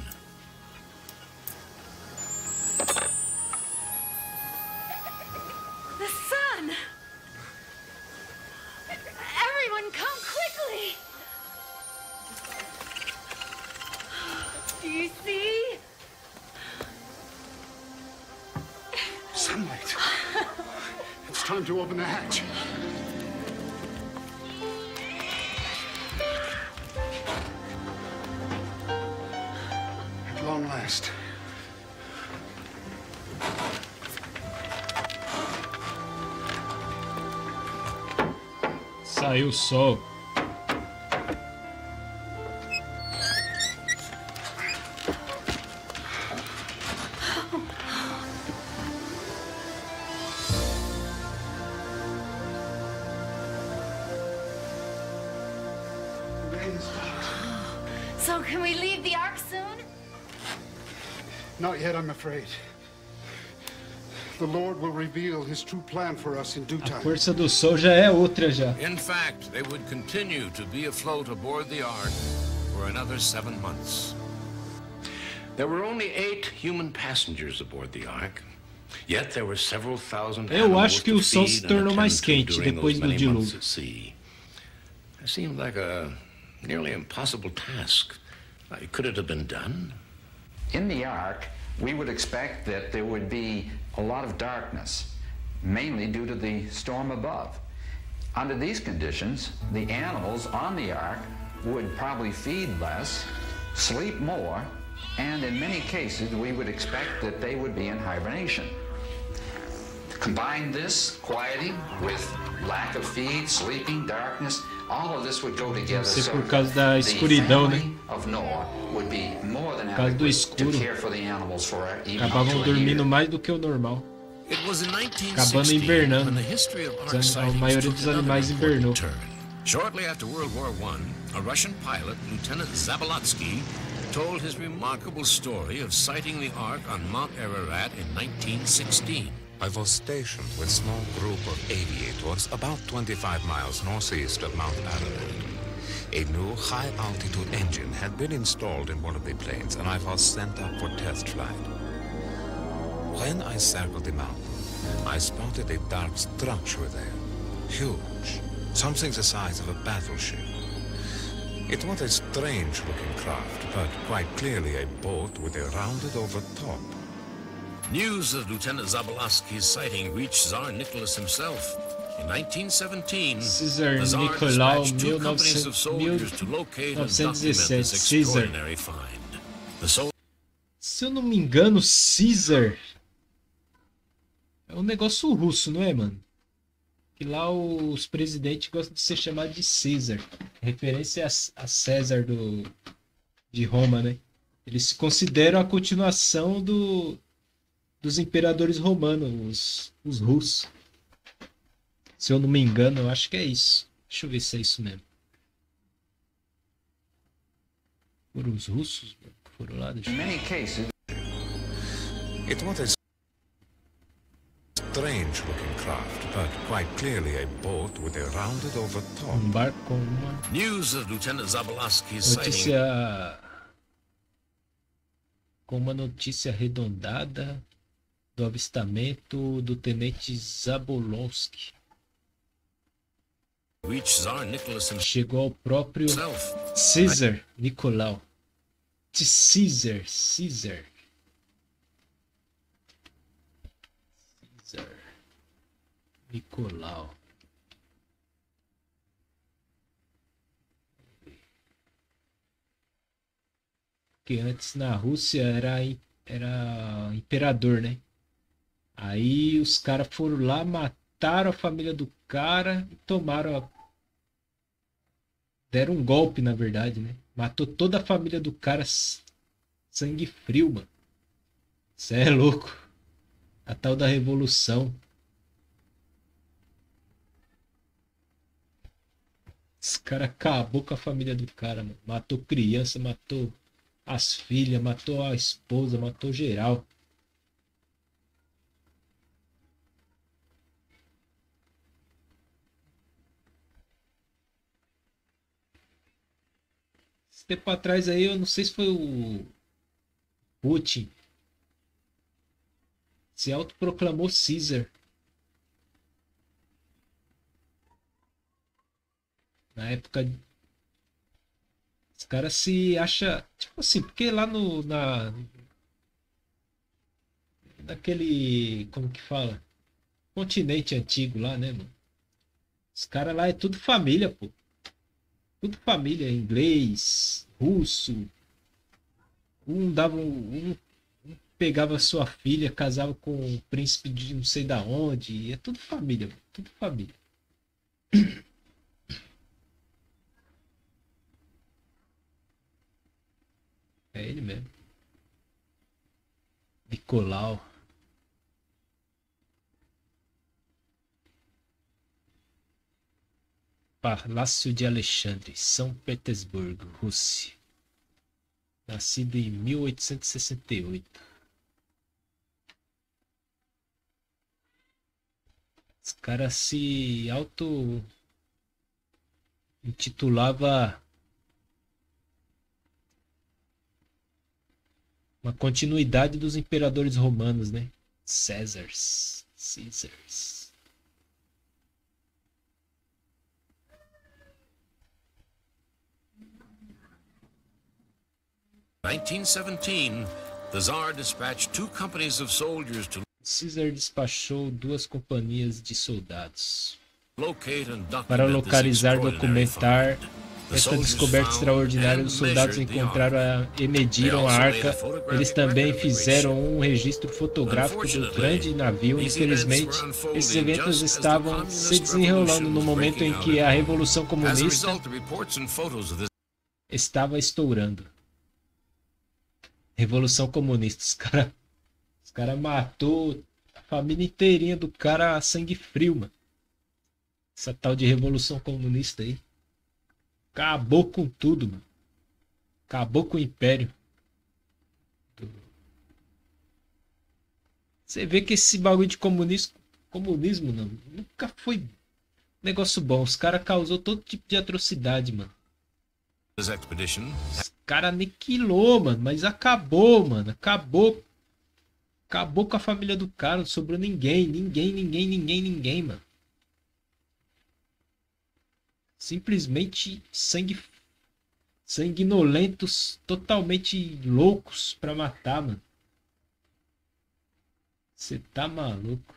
The sun! Everyone come quickly! Do you see? Sunlight. It's time to open the hatch. At long last. Saiu o sol. So can we leave the Ark soon? Not yet, I'm afraid. The Lord will reveal his true plan for us in due A time. força do sol já é outra já. In fact, they would continue to be afloat aboard the Ark for another seven months. There were only eight human passengers aboard the Ark, yet there were several thousand Eu animals acho que to o sol se feed and tornou mais attend to quente during depois those do many months dilúvio. at sea. It seemed like a nearly impossible task. Uh, Could it have been done? In the Ark, we would expect that there would be a lot of darkness, mainly due to the storm above. Under these conditions, the animals on the Ark would probably feed less, sleep more, and in many cases we would expect that they would be in hibernation. Combine this quieting with lack of feed, sleeping, darkness, all of this would go together Isso é so por causa da the escuridão, né? family of Noah would be more than Por causa do adequate to escuro. care for the animals for even up Acabavam to a dormindo year. mais do que o normal. It was in Acabando nineteen sixteen invernando. when the history of Ark Os an- A sightings maioria took dos another animais important invernou. turn. Shortly after World War One, a Russian pilot, Lieutenant Zabolotsky, told his remarkable story of sighting the Ark on Mount Ararat in nineteen sixteen. I was stationed with a small group of aviators about twenty-five miles northeast of Mount Ararat. A new high-altitude engine had been installed in one of the planes, and I was sent up for test flight. When I circled the mountain, I spotted a dark structure there, huge, something the size of a battleship. It was a strange-looking craft, but quite clearly a boat with a rounded-over top. News of Lieutenant Zabolotsky's sighting reached Tsar Nicholas himself. In nineteen seventeen, Cesar the Tsar Nicolau, dispatched two companies of soldiers to locate and document this Caesar. extraordinary find. The sol Se eu não me engano, Caesar é um negócio russo, não é, mano? Que lá os presidentes gostam de ser chamados de Caesar. Referência a, a César do, de Roma, né? Eles se consideram a continuação do, dos imperadores romanos, os, os russos. Se eu não me engano, eu acho que é isso. Deixa eu ver se é isso mesmo. Foram os russos que foram lá? Deixa eu ver. In many cases, It was a strange-looking craft, but quite clearly a boat with a rounded-over top. Um barco com uma News of Lieutenant Zabolotsky's sighting. notícia com uma notícia arredondada do avistamento do tenente Zabolotsky. Reached Tsar Nicholas himself. Chegou ao próprio Caesar Nicolau. De Caesar, Caesar. Caesar Nicolau. Porque antes na Rússia era, era imperador, né? Aí os caras foram lá, mataram a família do cara e tomaram a... Deram um golpe, na verdade, né? Matou toda a família do cara, sangue frio, mano. Isso é louco. A tal da revolução. Esse cara acabou com a família do cara, mano. Matou criança, matou as filhas, matou a esposa, matou geral. Esse tempo atrás aí, eu não sei se foi o Putin. Se autoproclamou Caesar. Na época, os caras se acham, tipo assim, porque lá no, na, naquele, como que fala? Continente antigo lá, né, mano? Os caras lá é tudo família, pô. Tudo família, inglês, russo. Um dava, um, um pegava sua filha, casava com um príncipe de não sei da onde. É tudo família, mano. Tudo família. É ele mesmo. Nicolau. Palácio de Alexandre, São Petersburgo, Rússia. Nascido em mil oitocentos e sessenta e oito. Os caras se auto intitulava uma continuidade dos imperadores romanos, né? Césars. Caesars. nineteen seventeen, the Tsar dispatched two companies of soldiers to Caesar despachou duas companhias de soldados locate and para document this localizar, extraordinary documentar find. essa descoberta extraordinária. Os soldados encontraram a, e mediram a arca. Eles também fizeram um registro fotográfico do grande navio. Infelizmente, esses eventos estavam se desenrolando no momento em que a Revolução Comunista estava estourando. Revolução Comunista. Os caras os cara matou a família inteirinha do cara a sangue frio, mano. Essa tal de Revolução Comunista aí. Acabou com tudo, mano. Acabou com o império. Você vê que esse bagulho de comunismo, comunismo não, nunca foi negócio bom. Os caras causou todo tipo de atrocidade, mano. Os caras aniquilou, mano. Mas acabou, mano. Acabou. Acabou com a família do cara. Não sobrou ninguém. Ninguém, ninguém, ninguém, ninguém, mano. Simplesmente sangue sanguinolentos, totalmente loucos pra matar, mano. Você tá maluco.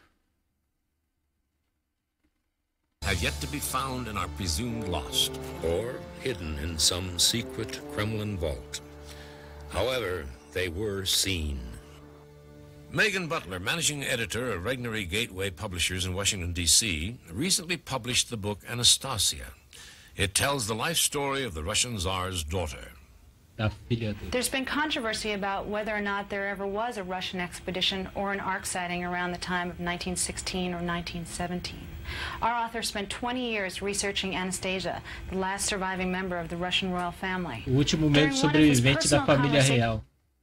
have yet to be found and are presumed lost, or hidden in some secret Kremlin vault. However, they were seen. Megan Butler, managing editor of Regnery Gateway Publishers in Washington, D C, recently published the book Anastasia. It tells the life story of the Russian Tsar's daughter. There's been controversy about whether or not there ever was a Russian expedition or an Ark sighting around the time of nineteen sixteen or nineteen seventeen. Our author spent twenty years researching Anastasia, the last surviving member of the Russian royal family. O último membro sobrevivente da família real.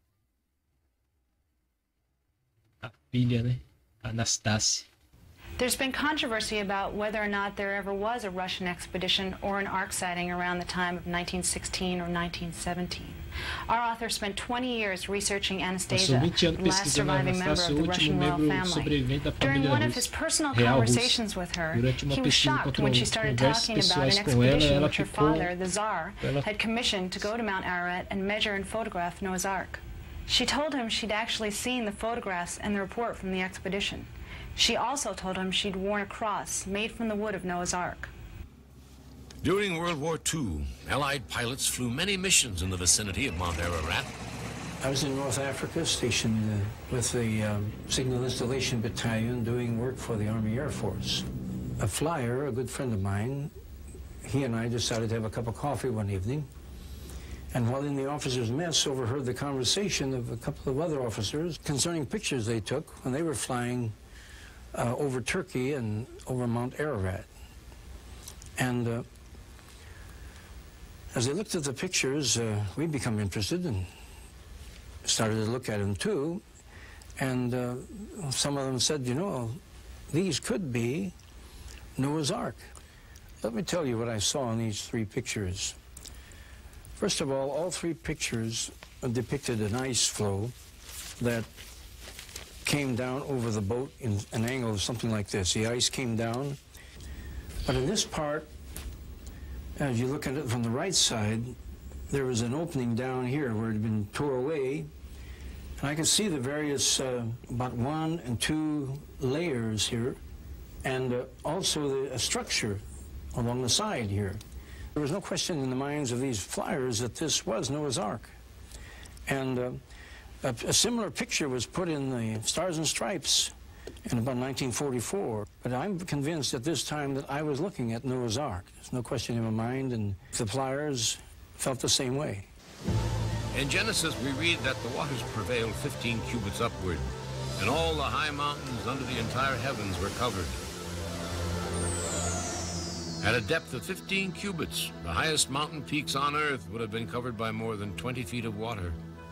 A filha, né? Anastasia. There's been controversy about whether or not there ever was a Russian expedition or an Ark sighting around the time of nineteen sixteen or nineteen seventeen. Our author spent twenty years researching Anastasia, the last surviving member of the Russian royal family. During one of his personal conversations with her, he was shocked when she started talking about an expedition which her father, the Tsar, had commissioned to go to Mount Ararat and measure and photograph Noah's Ark. She told him she'd actually seen the photographs and the report from the expedition. She also told him she'd worn a cross made from the wood of Noah's Ark. During World War Two, Allied pilots flew many missions in the vicinity of Mount Ararat. I was in North Africa, stationed uh, with the um, Signal Installation Battalion doing work for the Army Air Force. A flyer, a good friend of mine, he and I decided to have a cup of coffee one evening. And while in the officers' mess, overheard the conversation of a couple of other officers concerning pictures they took when they were flying Uh, over Turkey and over Mount Ararat. And uh, As I looked at the pictures, uh, we become interested and started to look at them too. And uh, some of them said, you know, these could be Noah's Ark. Let me tell you what I saw in these three pictures. First of all, all three pictures depicted an ice flow that came down over the boat in an angle of something like this. The ice came down. But in this part, as you look at it from the right side, there was an opening down here where it had been tore away. And I could see the various, uh, about one and two layers here, and uh, also the a structure along the side here. There was no question in the minds of these flyers that this was Noah's Ark. And uh, a, a similar picture was put in the Stars and Stripes in about nineteen forty-four. But I'm convinced at this time that I was looking at Noah's Ark. There's no question in my mind, and the flyers felt the same way. In Genesis, we read that the waters prevailed fifteen cubits upward, and all the high mountains under the entire heavens were covered. At a depth of fifteen cubits, the highest mountain peaks on Earth would have been covered by more than twenty feet of water.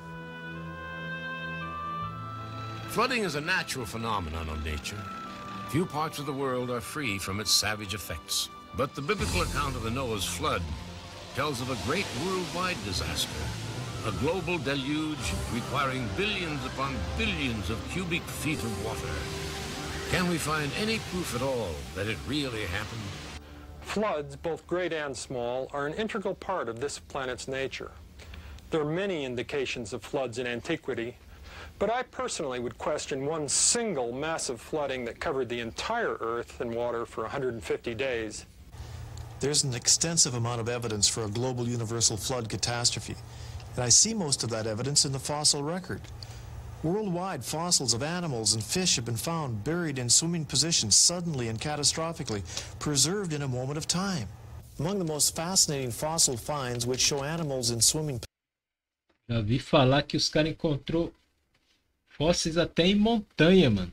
Flooding is a natural phenomenon of nature. Few parts of the world are free from its savage effects. But the biblical account of the Noah's flood tells of a great worldwide disaster, a global deluge requiring billions upon billions of cubic feet of water. Can we find any proof at all that it really happened? Floods, both great and small, are an integral part of this planet's nature. There are many indications of floods in antiquity, but I personally would question one single massive flooding that covered the entire Earth in water for one hundred fifty days. There's an extensive amount of evidence for a global universal flood catastrophe, and I see most of that evidence in the fossil record. Worldwide, fossils of animals and fish have been found buried in swimming positions suddenly and catastrophically, preserved in a moment of time. Among the most fascinating fossil finds which show animals in swimming Já vi falar que os caras encontrou fósseis até em montanha, mano.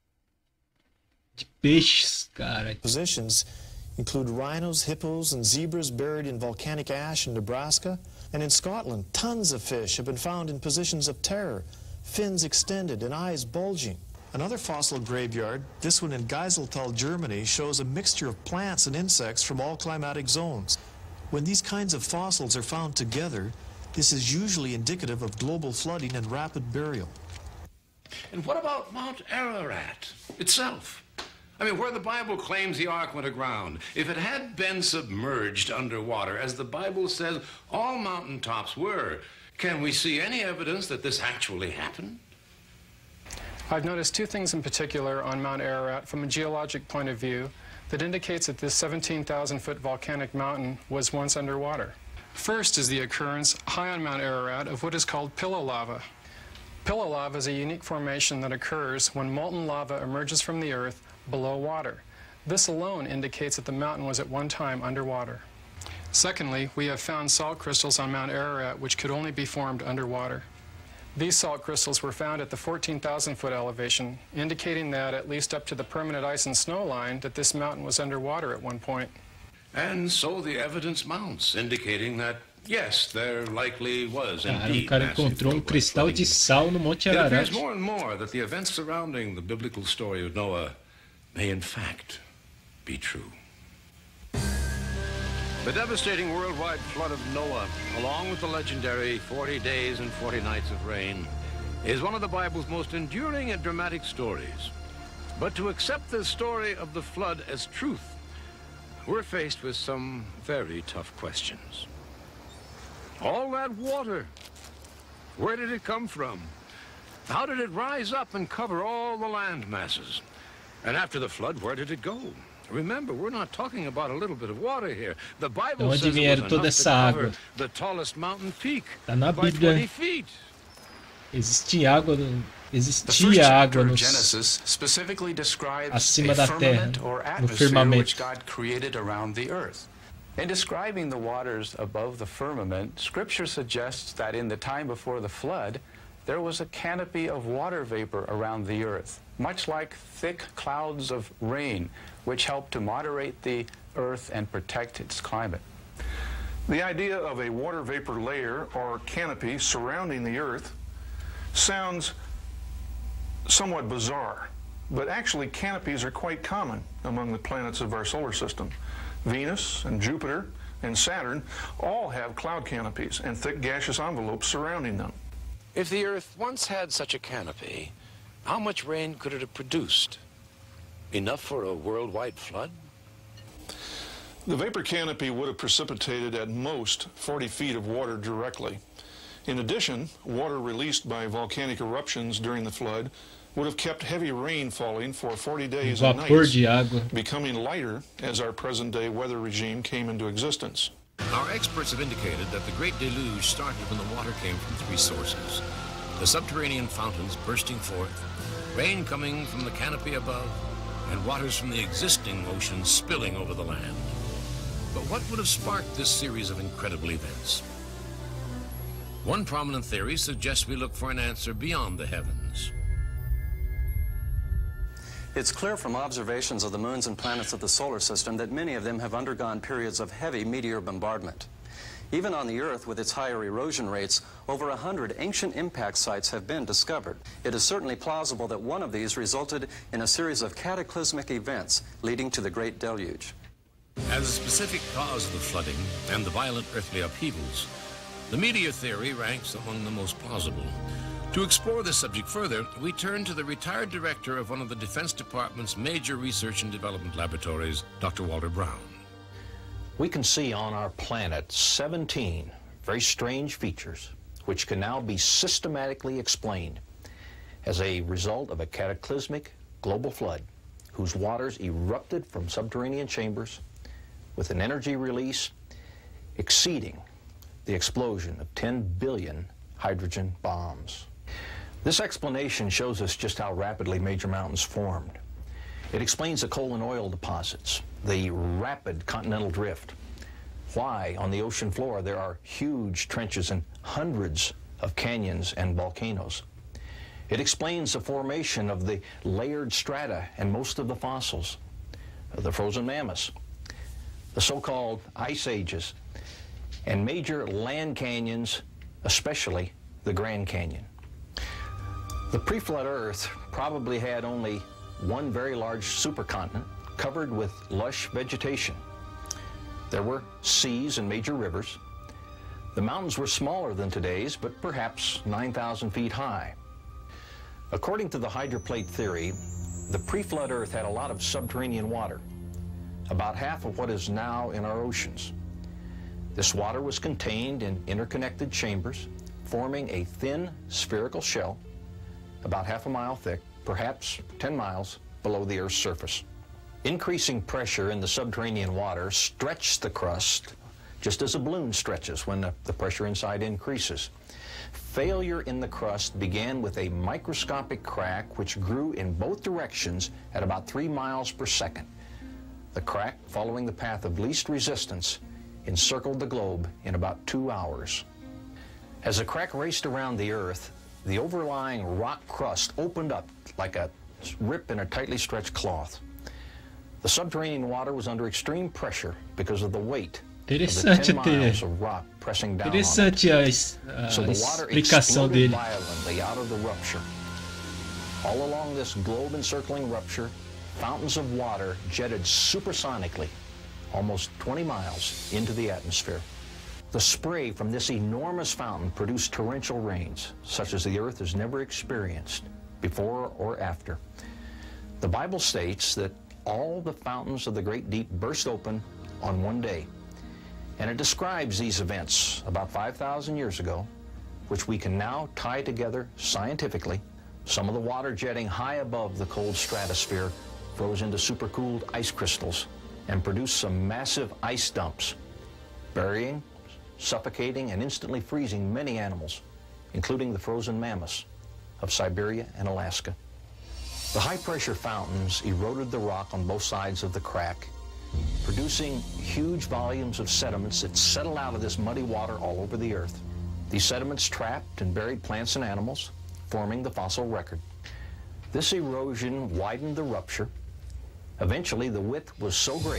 De peixes, cara. Positions include rhinos, hippos, and zebras buried in volcanic ash in Nebraska. And in Scotland, tons of fish have been found in positions of terror, fins extended and eyes bulging. Another fossil graveyard, this one in Geiseltal, Germany, shows a mixture of plants and insects from all climatic zones. When these kinds of fossils are found together, this is usually indicative of global flooding and rapid burial. And what about Mount Ararat itself? I mean, where the Bible claims the ark went aground. If it had been submerged underwater, as the Bible says all mountaintops were, can we see any evidence that this actually happened? I've noticed two things in particular on Mount Ararat from a geologic point of view that indicates that this seventeen thousand foot volcanic mountain was once underwater. First is the occurrence high on Mount Ararat of what is called pillow lava. Pillow lava is a unique formation that occurs when molten lava emerges from the earth below water. This alone indicates that the mountain was at one time underwater. Secondly, we have found salt crystals on Mount Ararat which could only be formed underwater. These salt crystals were found at the fourteen thousand foot elevation, indicating that, at least up to the permanent ice and snow line, that this mountain was underwater at one point. And so the evidence mounts, indicating that, yes, there likely was Cara, indeed o cara massive encontrou um worldwide cristal flooding. de sal no Monte It appears Ararat. more and more that the events surrounding the biblical story of Noah may in fact be true. The devastating worldwide flood of Noah, along with the legendary forty days and forty nights of rain, is one of the Bible's most enduring and dramatic stories. But to accept this story of the flood as truth, we're faced with some very tough questions. All that water, where did it come from? How did it rise up and cover all the land masses? And after the flood, where did it go? Remember, we're not talking about a little bit of water here. The Bible De onde says it vieram was toda enough to essa cover água? the tallest mountain peak Tá na by Bíblia. twenty feet. Existia água, no- The first existia chapter água of nos, Genesis specifically describes acima a da terra, firmament or no atmosphere firmamento. which God created around the earth. In describing the waters above the firmament, Scripture suggests that in the time before the flood, there was a canopy of water vapor around the earth, much like thick clouds of rain, which helped to moderate the earth and protect its climate. The idea of a water vapor layer or canopy surrounding the Earth sounds somewhat bizarre, but actually canopies are quite common among the planets of our solar system. Venus and Jupiter and Saturn all have cloud canopies and thick gaseous envelopes surrounding them. If the Earth once had such a canopy, how much rain could it have produced? Enough for a worldwide flood? The vapor canopy would have precipitated at most forty feet of water directly. In addition, water released by volcanic eruptions during the flood would have kept heavy rain falling for forty days and nights, becoming lighter as our present-day weather regime came into existence. Our experts have indicated that the Great Deluge started when the water came from three sources. The subterranean fountains bursting forth, rain coming from the canopy above, and waters from the existing ocean spilling over the land. But what would have sparked this series of incredible events? One prominent theory suggests we look for an answer beyond the heavens. It's clear from observations of the moons and planets of the solar system that many of them have undergone periods of heavy meteor bombardment. Even on the Earth, with its higher erosion rates, over a hundred ancient impact sites have been discovered. It is certainly plausible that one of these resulted in a series of cataclysmic events leading to the Great Deluge. As a specific cause of the flooding and the violent earthly upheavals, the meteor theory ranks among the most plausible. To explore this subject further, we turn to the retired director of one of the Defense Department's major research and development laboratories, Doctor Walter Brown. We can see on our planet seventeen very strange features which can now be systematically explained as a result of a cataclysmic global flood whose waters erupted from subterranean chambers with an energy release exceeding the explosion of ten billion hydrogen bombs. This explanation shows us just how rapidly major mountains formed. It explains the coal and oil deposits, the rapid continental drift, why on the ocean floor there are huge trenches and hundreds of canyons and volcanoes. It explains the formation of the layered strata and most of the fossils, the frozen mammoths, the so-called ice ages, and major land canyons, especially the Grand Canyon. The pre-flood Earth probably had only one very large supercontinent covered with lush vegetation. There were seas and major rivers. The mountains were smaller than today's, but perhaps nine thousand feet high. According to the hydroplate theory, the pre-flood Earth had a lot of subterranean water, about half of what is now in our oceans. This water was contained in interconnected chambers, forming a thin spherical shell about half a mile thick, perhaps ten miles below the Earth's surface. Increasing pressure in the subterranean water stretched the crust just as a balloon stretches when the, the pressure inside increases. Failure in the crust began with a microscopic crack which grew in both directions at about three miles per second. The crack, following the path of least resistance, encircled the globe in about two hours. As the crack raced around the Earth, the overlying rock crust opened up like a rip in a tightly stretched cloth. The subterranean water was under extreme pressure because of the weight of the ten miles of rock pressing down on it. So the water exploded violently out of the rupture. All along this globe-encircling rupture, fountains of water jetted supersonically almost twenty miles into the atmosphere. The spray from this enormous fountain produced torrential rains, such as the Earth has never experienced before or after. The Bible states that all the fountains of the great deep burst open on one day. And it describes these events about five thousand years ago, which we can now tie together scientifically. Some of the water jetting high above the cold stratosphere froze into supercooled ice crystals and produced some massive ice dumps, burying, suffocating, and instantly freezing many animals, including the frozen mammoths of Siberia and Alaska. The high-pressure fountains eroded the rock on both sides of the crack, producing huge volumes of sediments that settled out of this muddy water all over the Earth. These sediments trapped and buried plants and animals, forming the fossil record. This erosion widened the rupture. Eventually, the width was so great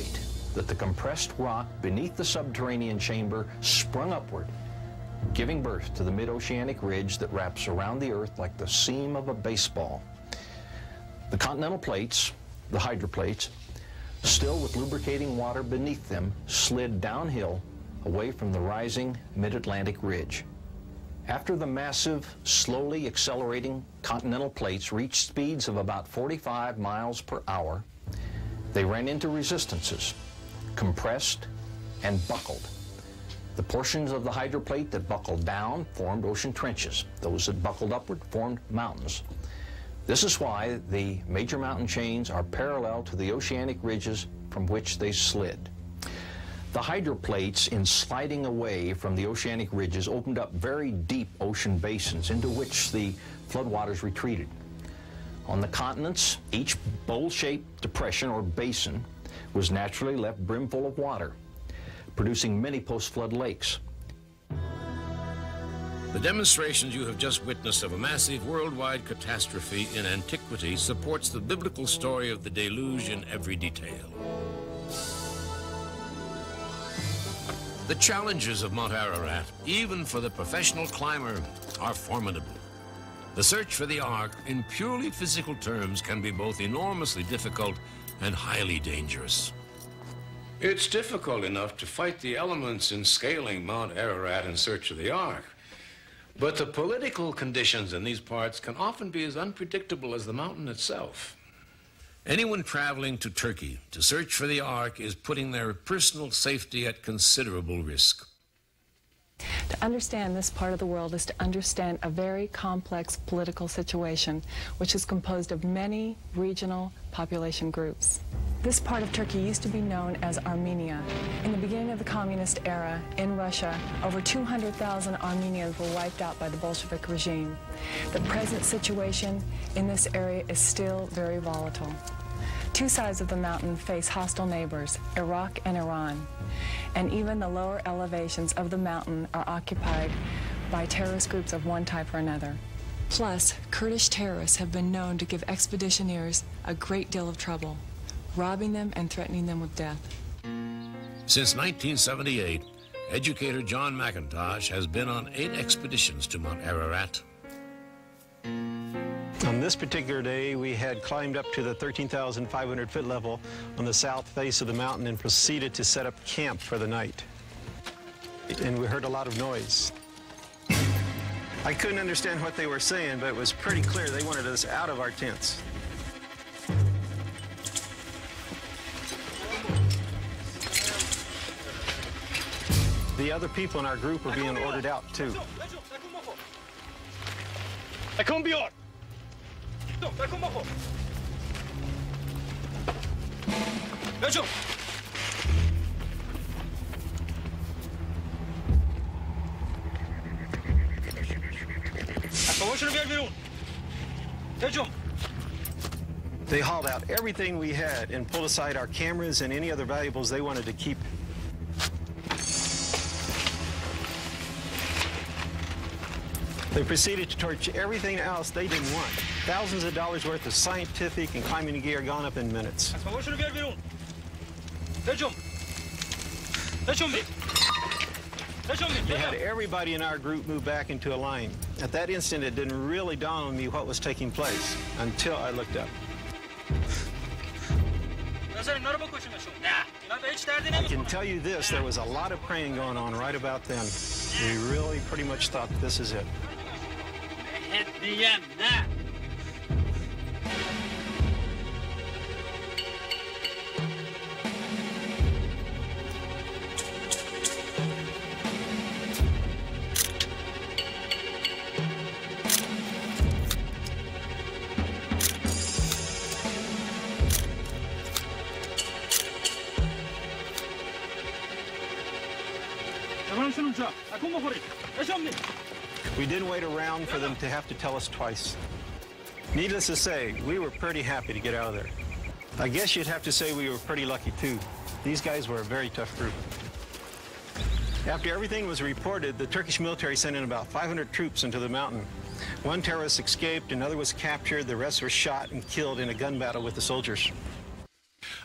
that the compressed rock beneath the subterranean chamber sprung upward, giving birth to the mid-oceanic ridge that wraps around the Earth like the seam of a baseball. The continental plates, the hydroplates, still with lubricating water beneath them, slid downhill away from the rising mid-Atlantic ridge. After the massive, slowly accelerating continental plates reached speeds of about forty-five miles per hour, they ran into resistances, compressed, and buckled. The portions of the hydroplate that buckled down formed ocean trenches. Those that buckled upward formed mountains. This is why the major mountain chains are parallel to the oceanic ridges from which they slid. The hydroplates, in sliding away from the oceanic ridges, opened up very deep ocean basins into which the floodwaters retreated. On the continents, each bowl-shaped depression or basin was naturally left brimful of water, producing many post-flood lakes. The demonstrations you have just witnessed of a massive worldwide catastrophe in antiquity supports the biblical story of the deluge in every detail. The challenges of Mount Ararat, even for the professional climber, are formidable. The search for the Ark, in purely physical terms, can be both enormously difficult and highly dangerous. It's difficult enough to fight the elements in scaling Mount Ararat in search of the Ark. But the political conditions in these parts can often be as unpredictable as the mountain itself. Anyone traveling to Turkey to search for the Ark is putting their personal safety at considerable risk. To understand this part of the world is to understand a very complex political situation, which is composed of many regional population groups. This part of Turkey used to be known as Armenia. In the beginning of the communist era in Russia, over two hundred thousand Armenians were wiped out by the Bolshevik regime. The present situation in this area is still very volatile. Two sides of the mountain face hostile neighbors, Iraq and Iran, and even the lower elevations of the mountain are occupied by terrorist groups of one type or another. Plus, Kurdish terrorists have been known to give expeditioneers a great deal of trouble, robbing them and threatening them with death. Since nineteen seventy-eight, educator John McIntosh has been on eight expeditions to Mount Ararat. On this particular day, we had climbed up to the thirteen thousand five hundred foot level on the south face of the mountain and proceeded to set up camp for the night. And we heard a lot of noise. I couldn't understand what they were saying, but it was pretty clear they wanted us out of our tents. The other people in our group were being ordered out, too. They hauled out everything we had and pulled aside our cameras and any other valuables they wanted to keep. They proceeded to torch everything else they didn't want. Thousands of dollars worth of scientific and climbing gear gone up in minutes. They had everybody in our group move back into a line. At that instant, it didn't really dawn on me what was taking place until I looked up. I can tell you this, there was a lot of praying going on right about then. We really pretty much thought this is it. We didn't wait around for them to have to tell us twice. Needless to say, we were pretty happy to get out of there. I guess you'd have to say we were pretty lucky, too. These guys were a very tough group. After everything was reported, the Turkish military sent in about five hundred troops into the mountain. One terrorist escaped, another was captured, the rest were shot and killed in a gun battle with the soldiers.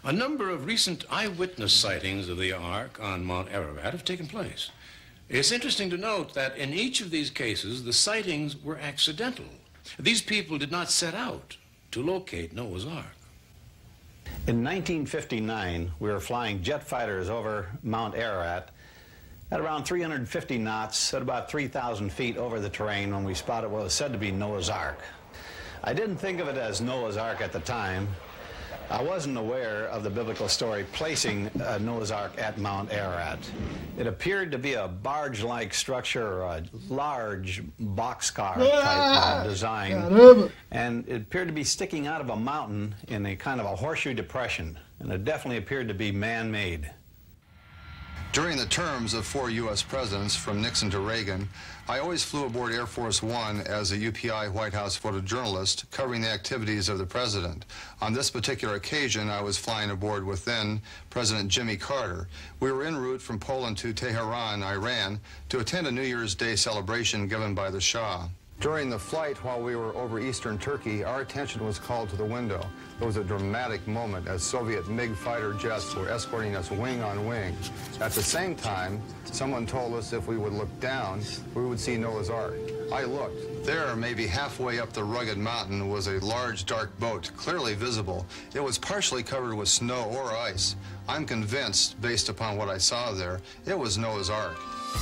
A number of recent eyewitness sightings of the Ark on Mount Ararat have taken place. It's interesting to note that in each of these cases, the sightings were accidental. These people did not set out to locate Noah's Ark. In nineteen fifty-nine, we were flying jet fighters over Mount Ararat at around three hundred fifty knots, at about three thousand feet over the terrain, when we spotted what was said to be Noah's Ark. I didn't think of it as Noah's Ark at the time. I wasn't aware of the biblical story placing uh, Noah's Ark at Mount Ararat. It appeared to be a barge-like structure, or a large boxcar type uh, design, and it appeared to be sticking out of a mountain in a kind of a horseshoe depression, and it definitely appeared to be man-made. During the terms of four U S presidents, from Nixon to Reagan, I always flew aboard Air Force One as a U P I White House photojournalist covering the activities of the president. On this particular occasion, I was flying aboard with then President Jimmy Carter. We were en route from Poland to Tehran, Iran, to attend a New Year's Day celebration given by the Shah. During the flight, while we were over eastern Turkey, our attention was called to the window. There was a dramatic moment as Soviet MiG fighter jets were escorting us wing on wing. At the same time, someone told us if we would look down, we would see Noah's Ark. I looked. There, maybe halfway up the rugged mountain, was a large dark boat, clearly visible. It was partially covered with snow or ice. I'm convinced, based upon what I saw there, it was Noah's Ark.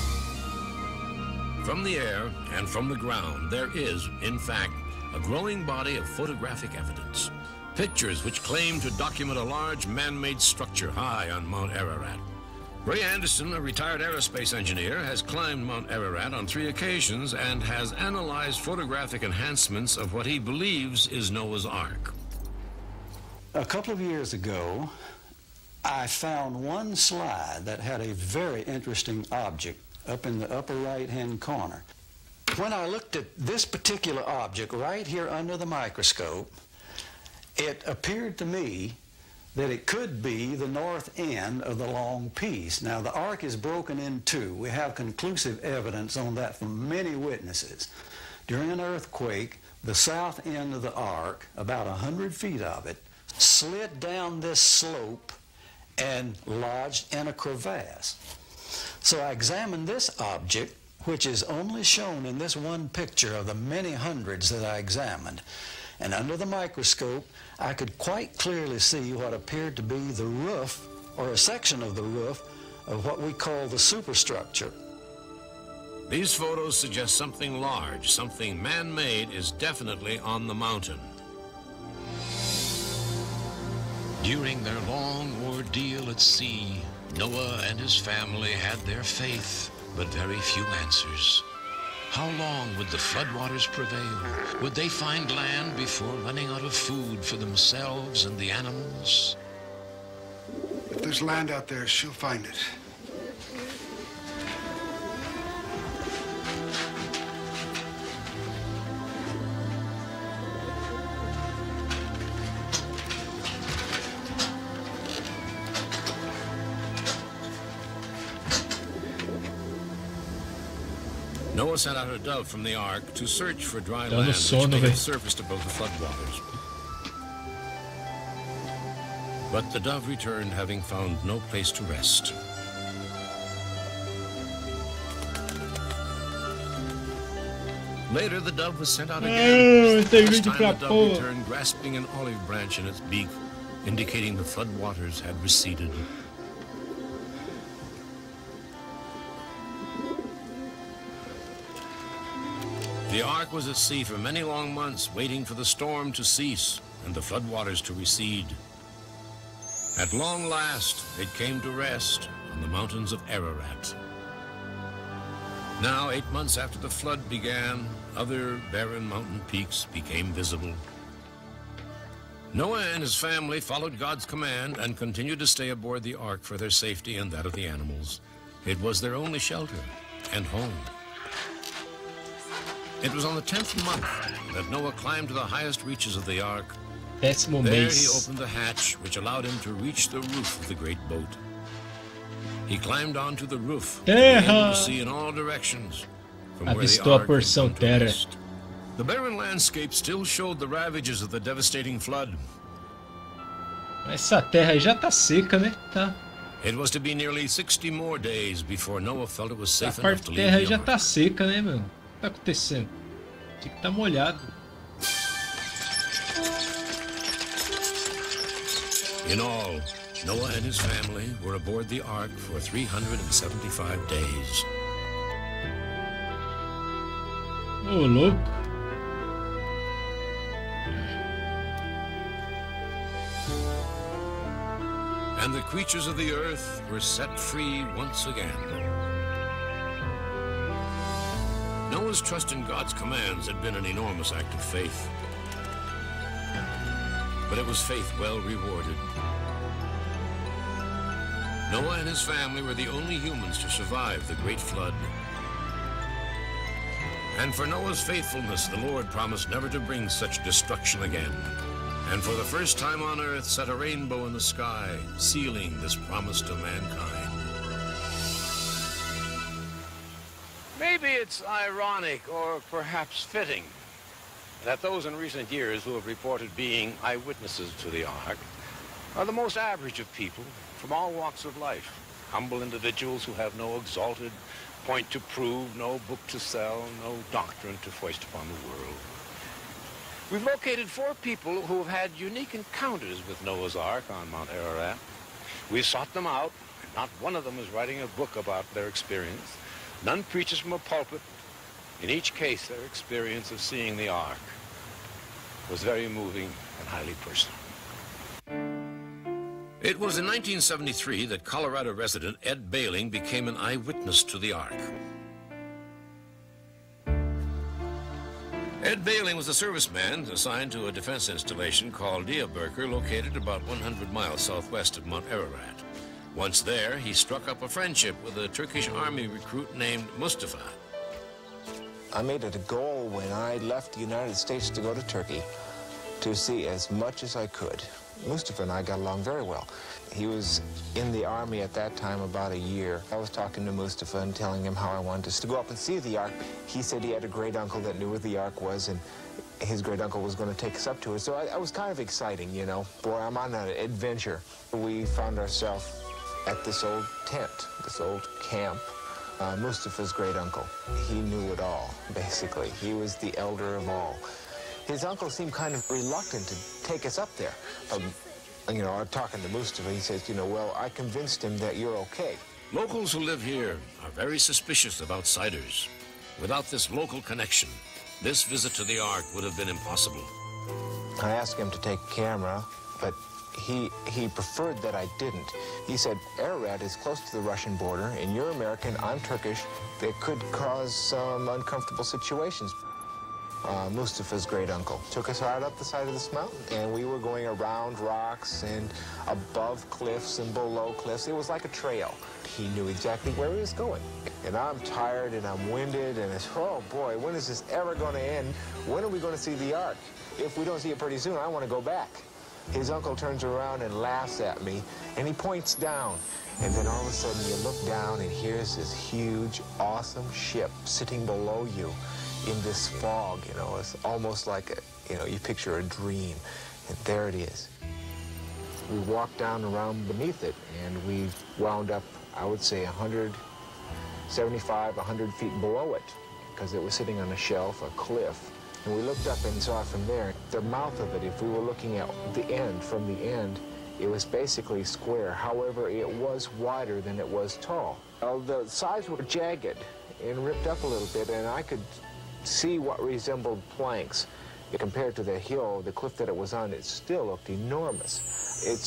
From the air and from the ground, there is, in fact, a growing body of photographic evidence. Pictures which claim to document a large man-made structure high on Mount Ararat. Ray Anderson, a retired aerospace engineer, has climbed Mount Ararat on three occasions and has analyzed photographic enhancements of what he believes is Noah's Ark. A couple of years ago, I found one slide that had a very interesting object up in the upper right-hand corner. When I looked at this particular object right here under the microscope, it appeared to me that it could be the north end of the long piece. Now, the Ark is broken in two. We have conclusive evidence on that from many witnesses. During an earthquake, the south end of the Ark, about a hundred feet of it, slid down this slope and lodged in a crevasse. So I examined this object, which is only shown in this one picture of the many hundreds that I examined. And under the microscope, I could quite clearly see what appeared to be the roof, or a section of the roof, of what we call the superstructure. These photos suggest something large, something man-made is definitely on the mountain. During their long ordeal at sea, Noah and his family had their faith, but very few answers. How long would the floodwaters prevail? Would they find land before running out of food for themselves and the animals? If there's land out there, she'll find it. Noah sent out a dove from the Ark to search for dry land which may have surfaced above the floodwaters. But the dove returned having found no place to rest. Later, the dove was sent out again. This time the dove returned grasping an olive branch in its beak, indicating the floodwaters had receded. The Ark was at sea for many long months, waiting for the storm to cease and the floodwaters to recede. At long last, it came to rest on the mountains of Ararat. Now, eight months after the flood began, other barren mountain peaks became visible. Noah and his family followed God's command and continued to stay aboard the Ark for their safety and that of the animals. It was their only shelter and home. It was on the tenth month that Noah climbed to the highest reaches of the Ark. There he opened the hatch, which allowed him to reach the roof of the great boat. He climbed onto the roof, to be able to see in all directions from where the Ark had come to rest. The barren landscape still showed the ravages of the devastating flood. Essa terra aí já tá seca, né? Tá. It was to be nearly sixty more days before Noah felt it was safe A enough parte to de leave terra aí the já ark. tá seca, né, meu? O que tá acontecendo? Tinha que tá molhado. In all, Noah and his family were aboard the ark for three hundred seventy-five days. Ô, louco. And the creatures of the earth were set free once again. Noah's trust in God's commands had been an enormous act of faith. But it was faith well rewarded. Noah and his family were the only humans to survive the great flood. And for Noah's faithfulness, the Lord promised never to bring such destruction again. And for the first time on earth set a rainbow in the sky, sealing this promise to mankind. Maybe it's ironic or perhaps fitting that those in recent years who have reported being eyewitnesses to the ark are the most average of people from all walks of life. Humble individuals who have no exalted point to prove, no book to sell, no doctrine to foist upon the world. We've located four people who have had unique encounters with Noah's Ark on Mount Ararat. We've sought them out, and not one of them is writing a book about their experience. None preaches from a pulpit. In each case, their experience of seeing the Ark was very moving and highly personal. It was in nineteen seventy-three that Colorado resident Ed Bailing became an eyewitness to the Ark. Ed Bailing was a serviceman assigned to a defense installation called Diyarbakir, located about one hundred miles southwest of Mount Ararat. Once there, he struck up a friendship with a Turkish army recruit named Mustafa. I made it a goal when I left the United States to go to Turkey to see as much as I could. Mustafa and I got along very well. He was in the army at that time about a year. I was talking to Mustafa and telling him how I wanted us to go up and see the Ark. He said he had a great uncle that knew where the Ark was, and his great uncle was going to take us up to it. So I, I was kind of exciting, you know. Boy, I'm on an adventure. We found ourselves at this old tent, this old camp. Uh, Mustafa's great uncle. He knew it all, basically. He was the elder of all. His uncle seemed kind of reluctant to take us up there. Um, you know, I'm talking to Mustafa, he says, you know, well, I convinced him that you're okay. Locals who live here are very suspicious of outsiders. Without this local connection, this visit to the Ark would have been impossible. I asked him to take a camera, but he he preferred that I didn't. He said, Ararat is close to the Russian border, and you're American, I'm Turkish. That could cause some uncomfortable situations. Uh, Mustafa's great uncle took us right up the side of this mountain, and we were going around rocks and above cliffs and below cliffs. It was like a trail. He knew exactly where he was going. And I'm tired and I'm winded, and it's, oh boy, when is this ever going to end? When are we going to see the Ark? If we don't see it pretty soon, I want to go back. His uncle turns around and laughs at me, and he points down. And then all of a sudden you look down, and here's this huge, awesome ship sitting below you in this fog, you know. It's almost like, a, you know, you picture a dream. And there it is. We walked down around beneath it, and we wound up, I would say, one hundred seventy-five, one hundred feet below it, because it was sitting on a shelf, a cliff. And we looked up and saw it from there. The mouth of it, if we were looking at the end, from the end, it was basically square. However, it was wider than it was tall. Uh, the sides were jagged and ripped up a little bit, and I could see what resembled planks. Compared to the hill, the cliff that it was on, it still looked enormous. It's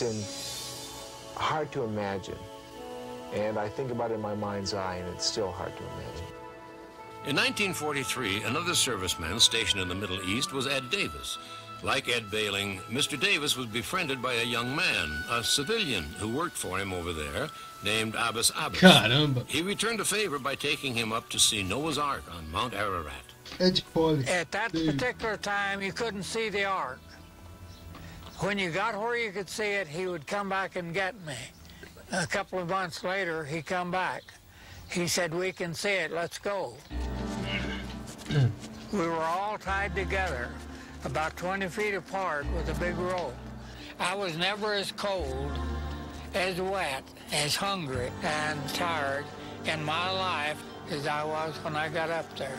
in, hard to imagine. And I think about it in my mind's eye, and it's still hard to imagine. In nineteen forty-three, another serviceman stationed in the Middle East was Ed Davis. Like Ed Bailing, Mister Davis was befriended by a young man, a civilian who worked for him over there, named Abbas Abbas. Caramba. He returned a favor by taking him up to see Noah's Ark on Mount Ararat. At that particular time, you couldn't see the Ark. When you got where you could see it, he would come back and get me. A couple of months later, he come back. He said, we can see it, let's go. We were all tied together, about twenty feet apart with a big rope. I was never as cold, as wet, as hungry, and tired in my life as I was when I got up there.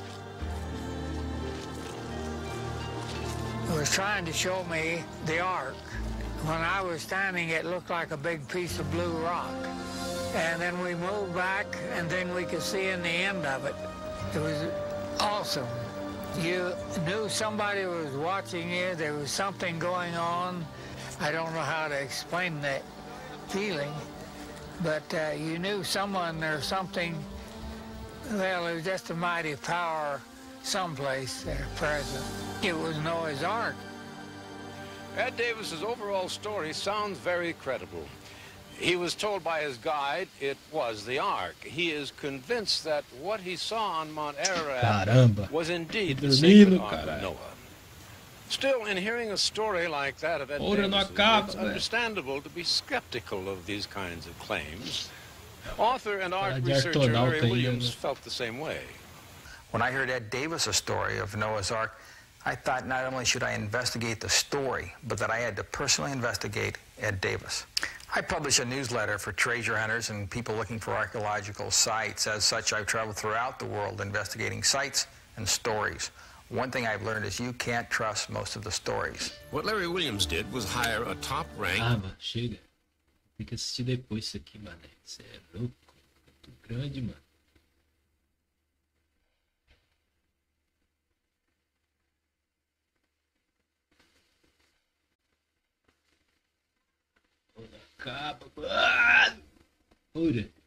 It was trying to show me the Ark. When I was standing, it looked like a big piece of blue rock. And then we moved back, and then we could see in the end of it. It was awesome. You knew somebody was watching you. There was something going on. I don't know how to explain that feeling, but uh, you knew someone or something. Well, it was just a mighty power someplace there present. It was Noah's Ark. Ed Davis's overall story sounds very credible. He was told by his guide it was the Ark. He is convinced that what he saw on Mount Ararat Caramba. was indeed the Dormindo, sacred Ark of Noah. Still, in hearing a story like that of Ed Ora não Davis, acaba, it's velho. understandable to be skeptical of these kinds of claims. Author and art Cara de researcher artonauta Larry aí, Williams né? felt the same way. When I heard Ed Davis' story of Noah's Ark, I thought not only should I investigate the story, but that I had to personally investigate Ed Davis. I publish a newsletter for treasure hunters and people looking for archaeological sites. As such, I've traveled throughout the world investigating sites and stories. One thing I've learned is you can't trust most of the stories. What Larry Williams did was hire a top-ranked... Ah, mano, chega. Tem que assistir depois isso aqui, mano. Isso é louco. Muito grande, mano. Acaba, mano. Ora.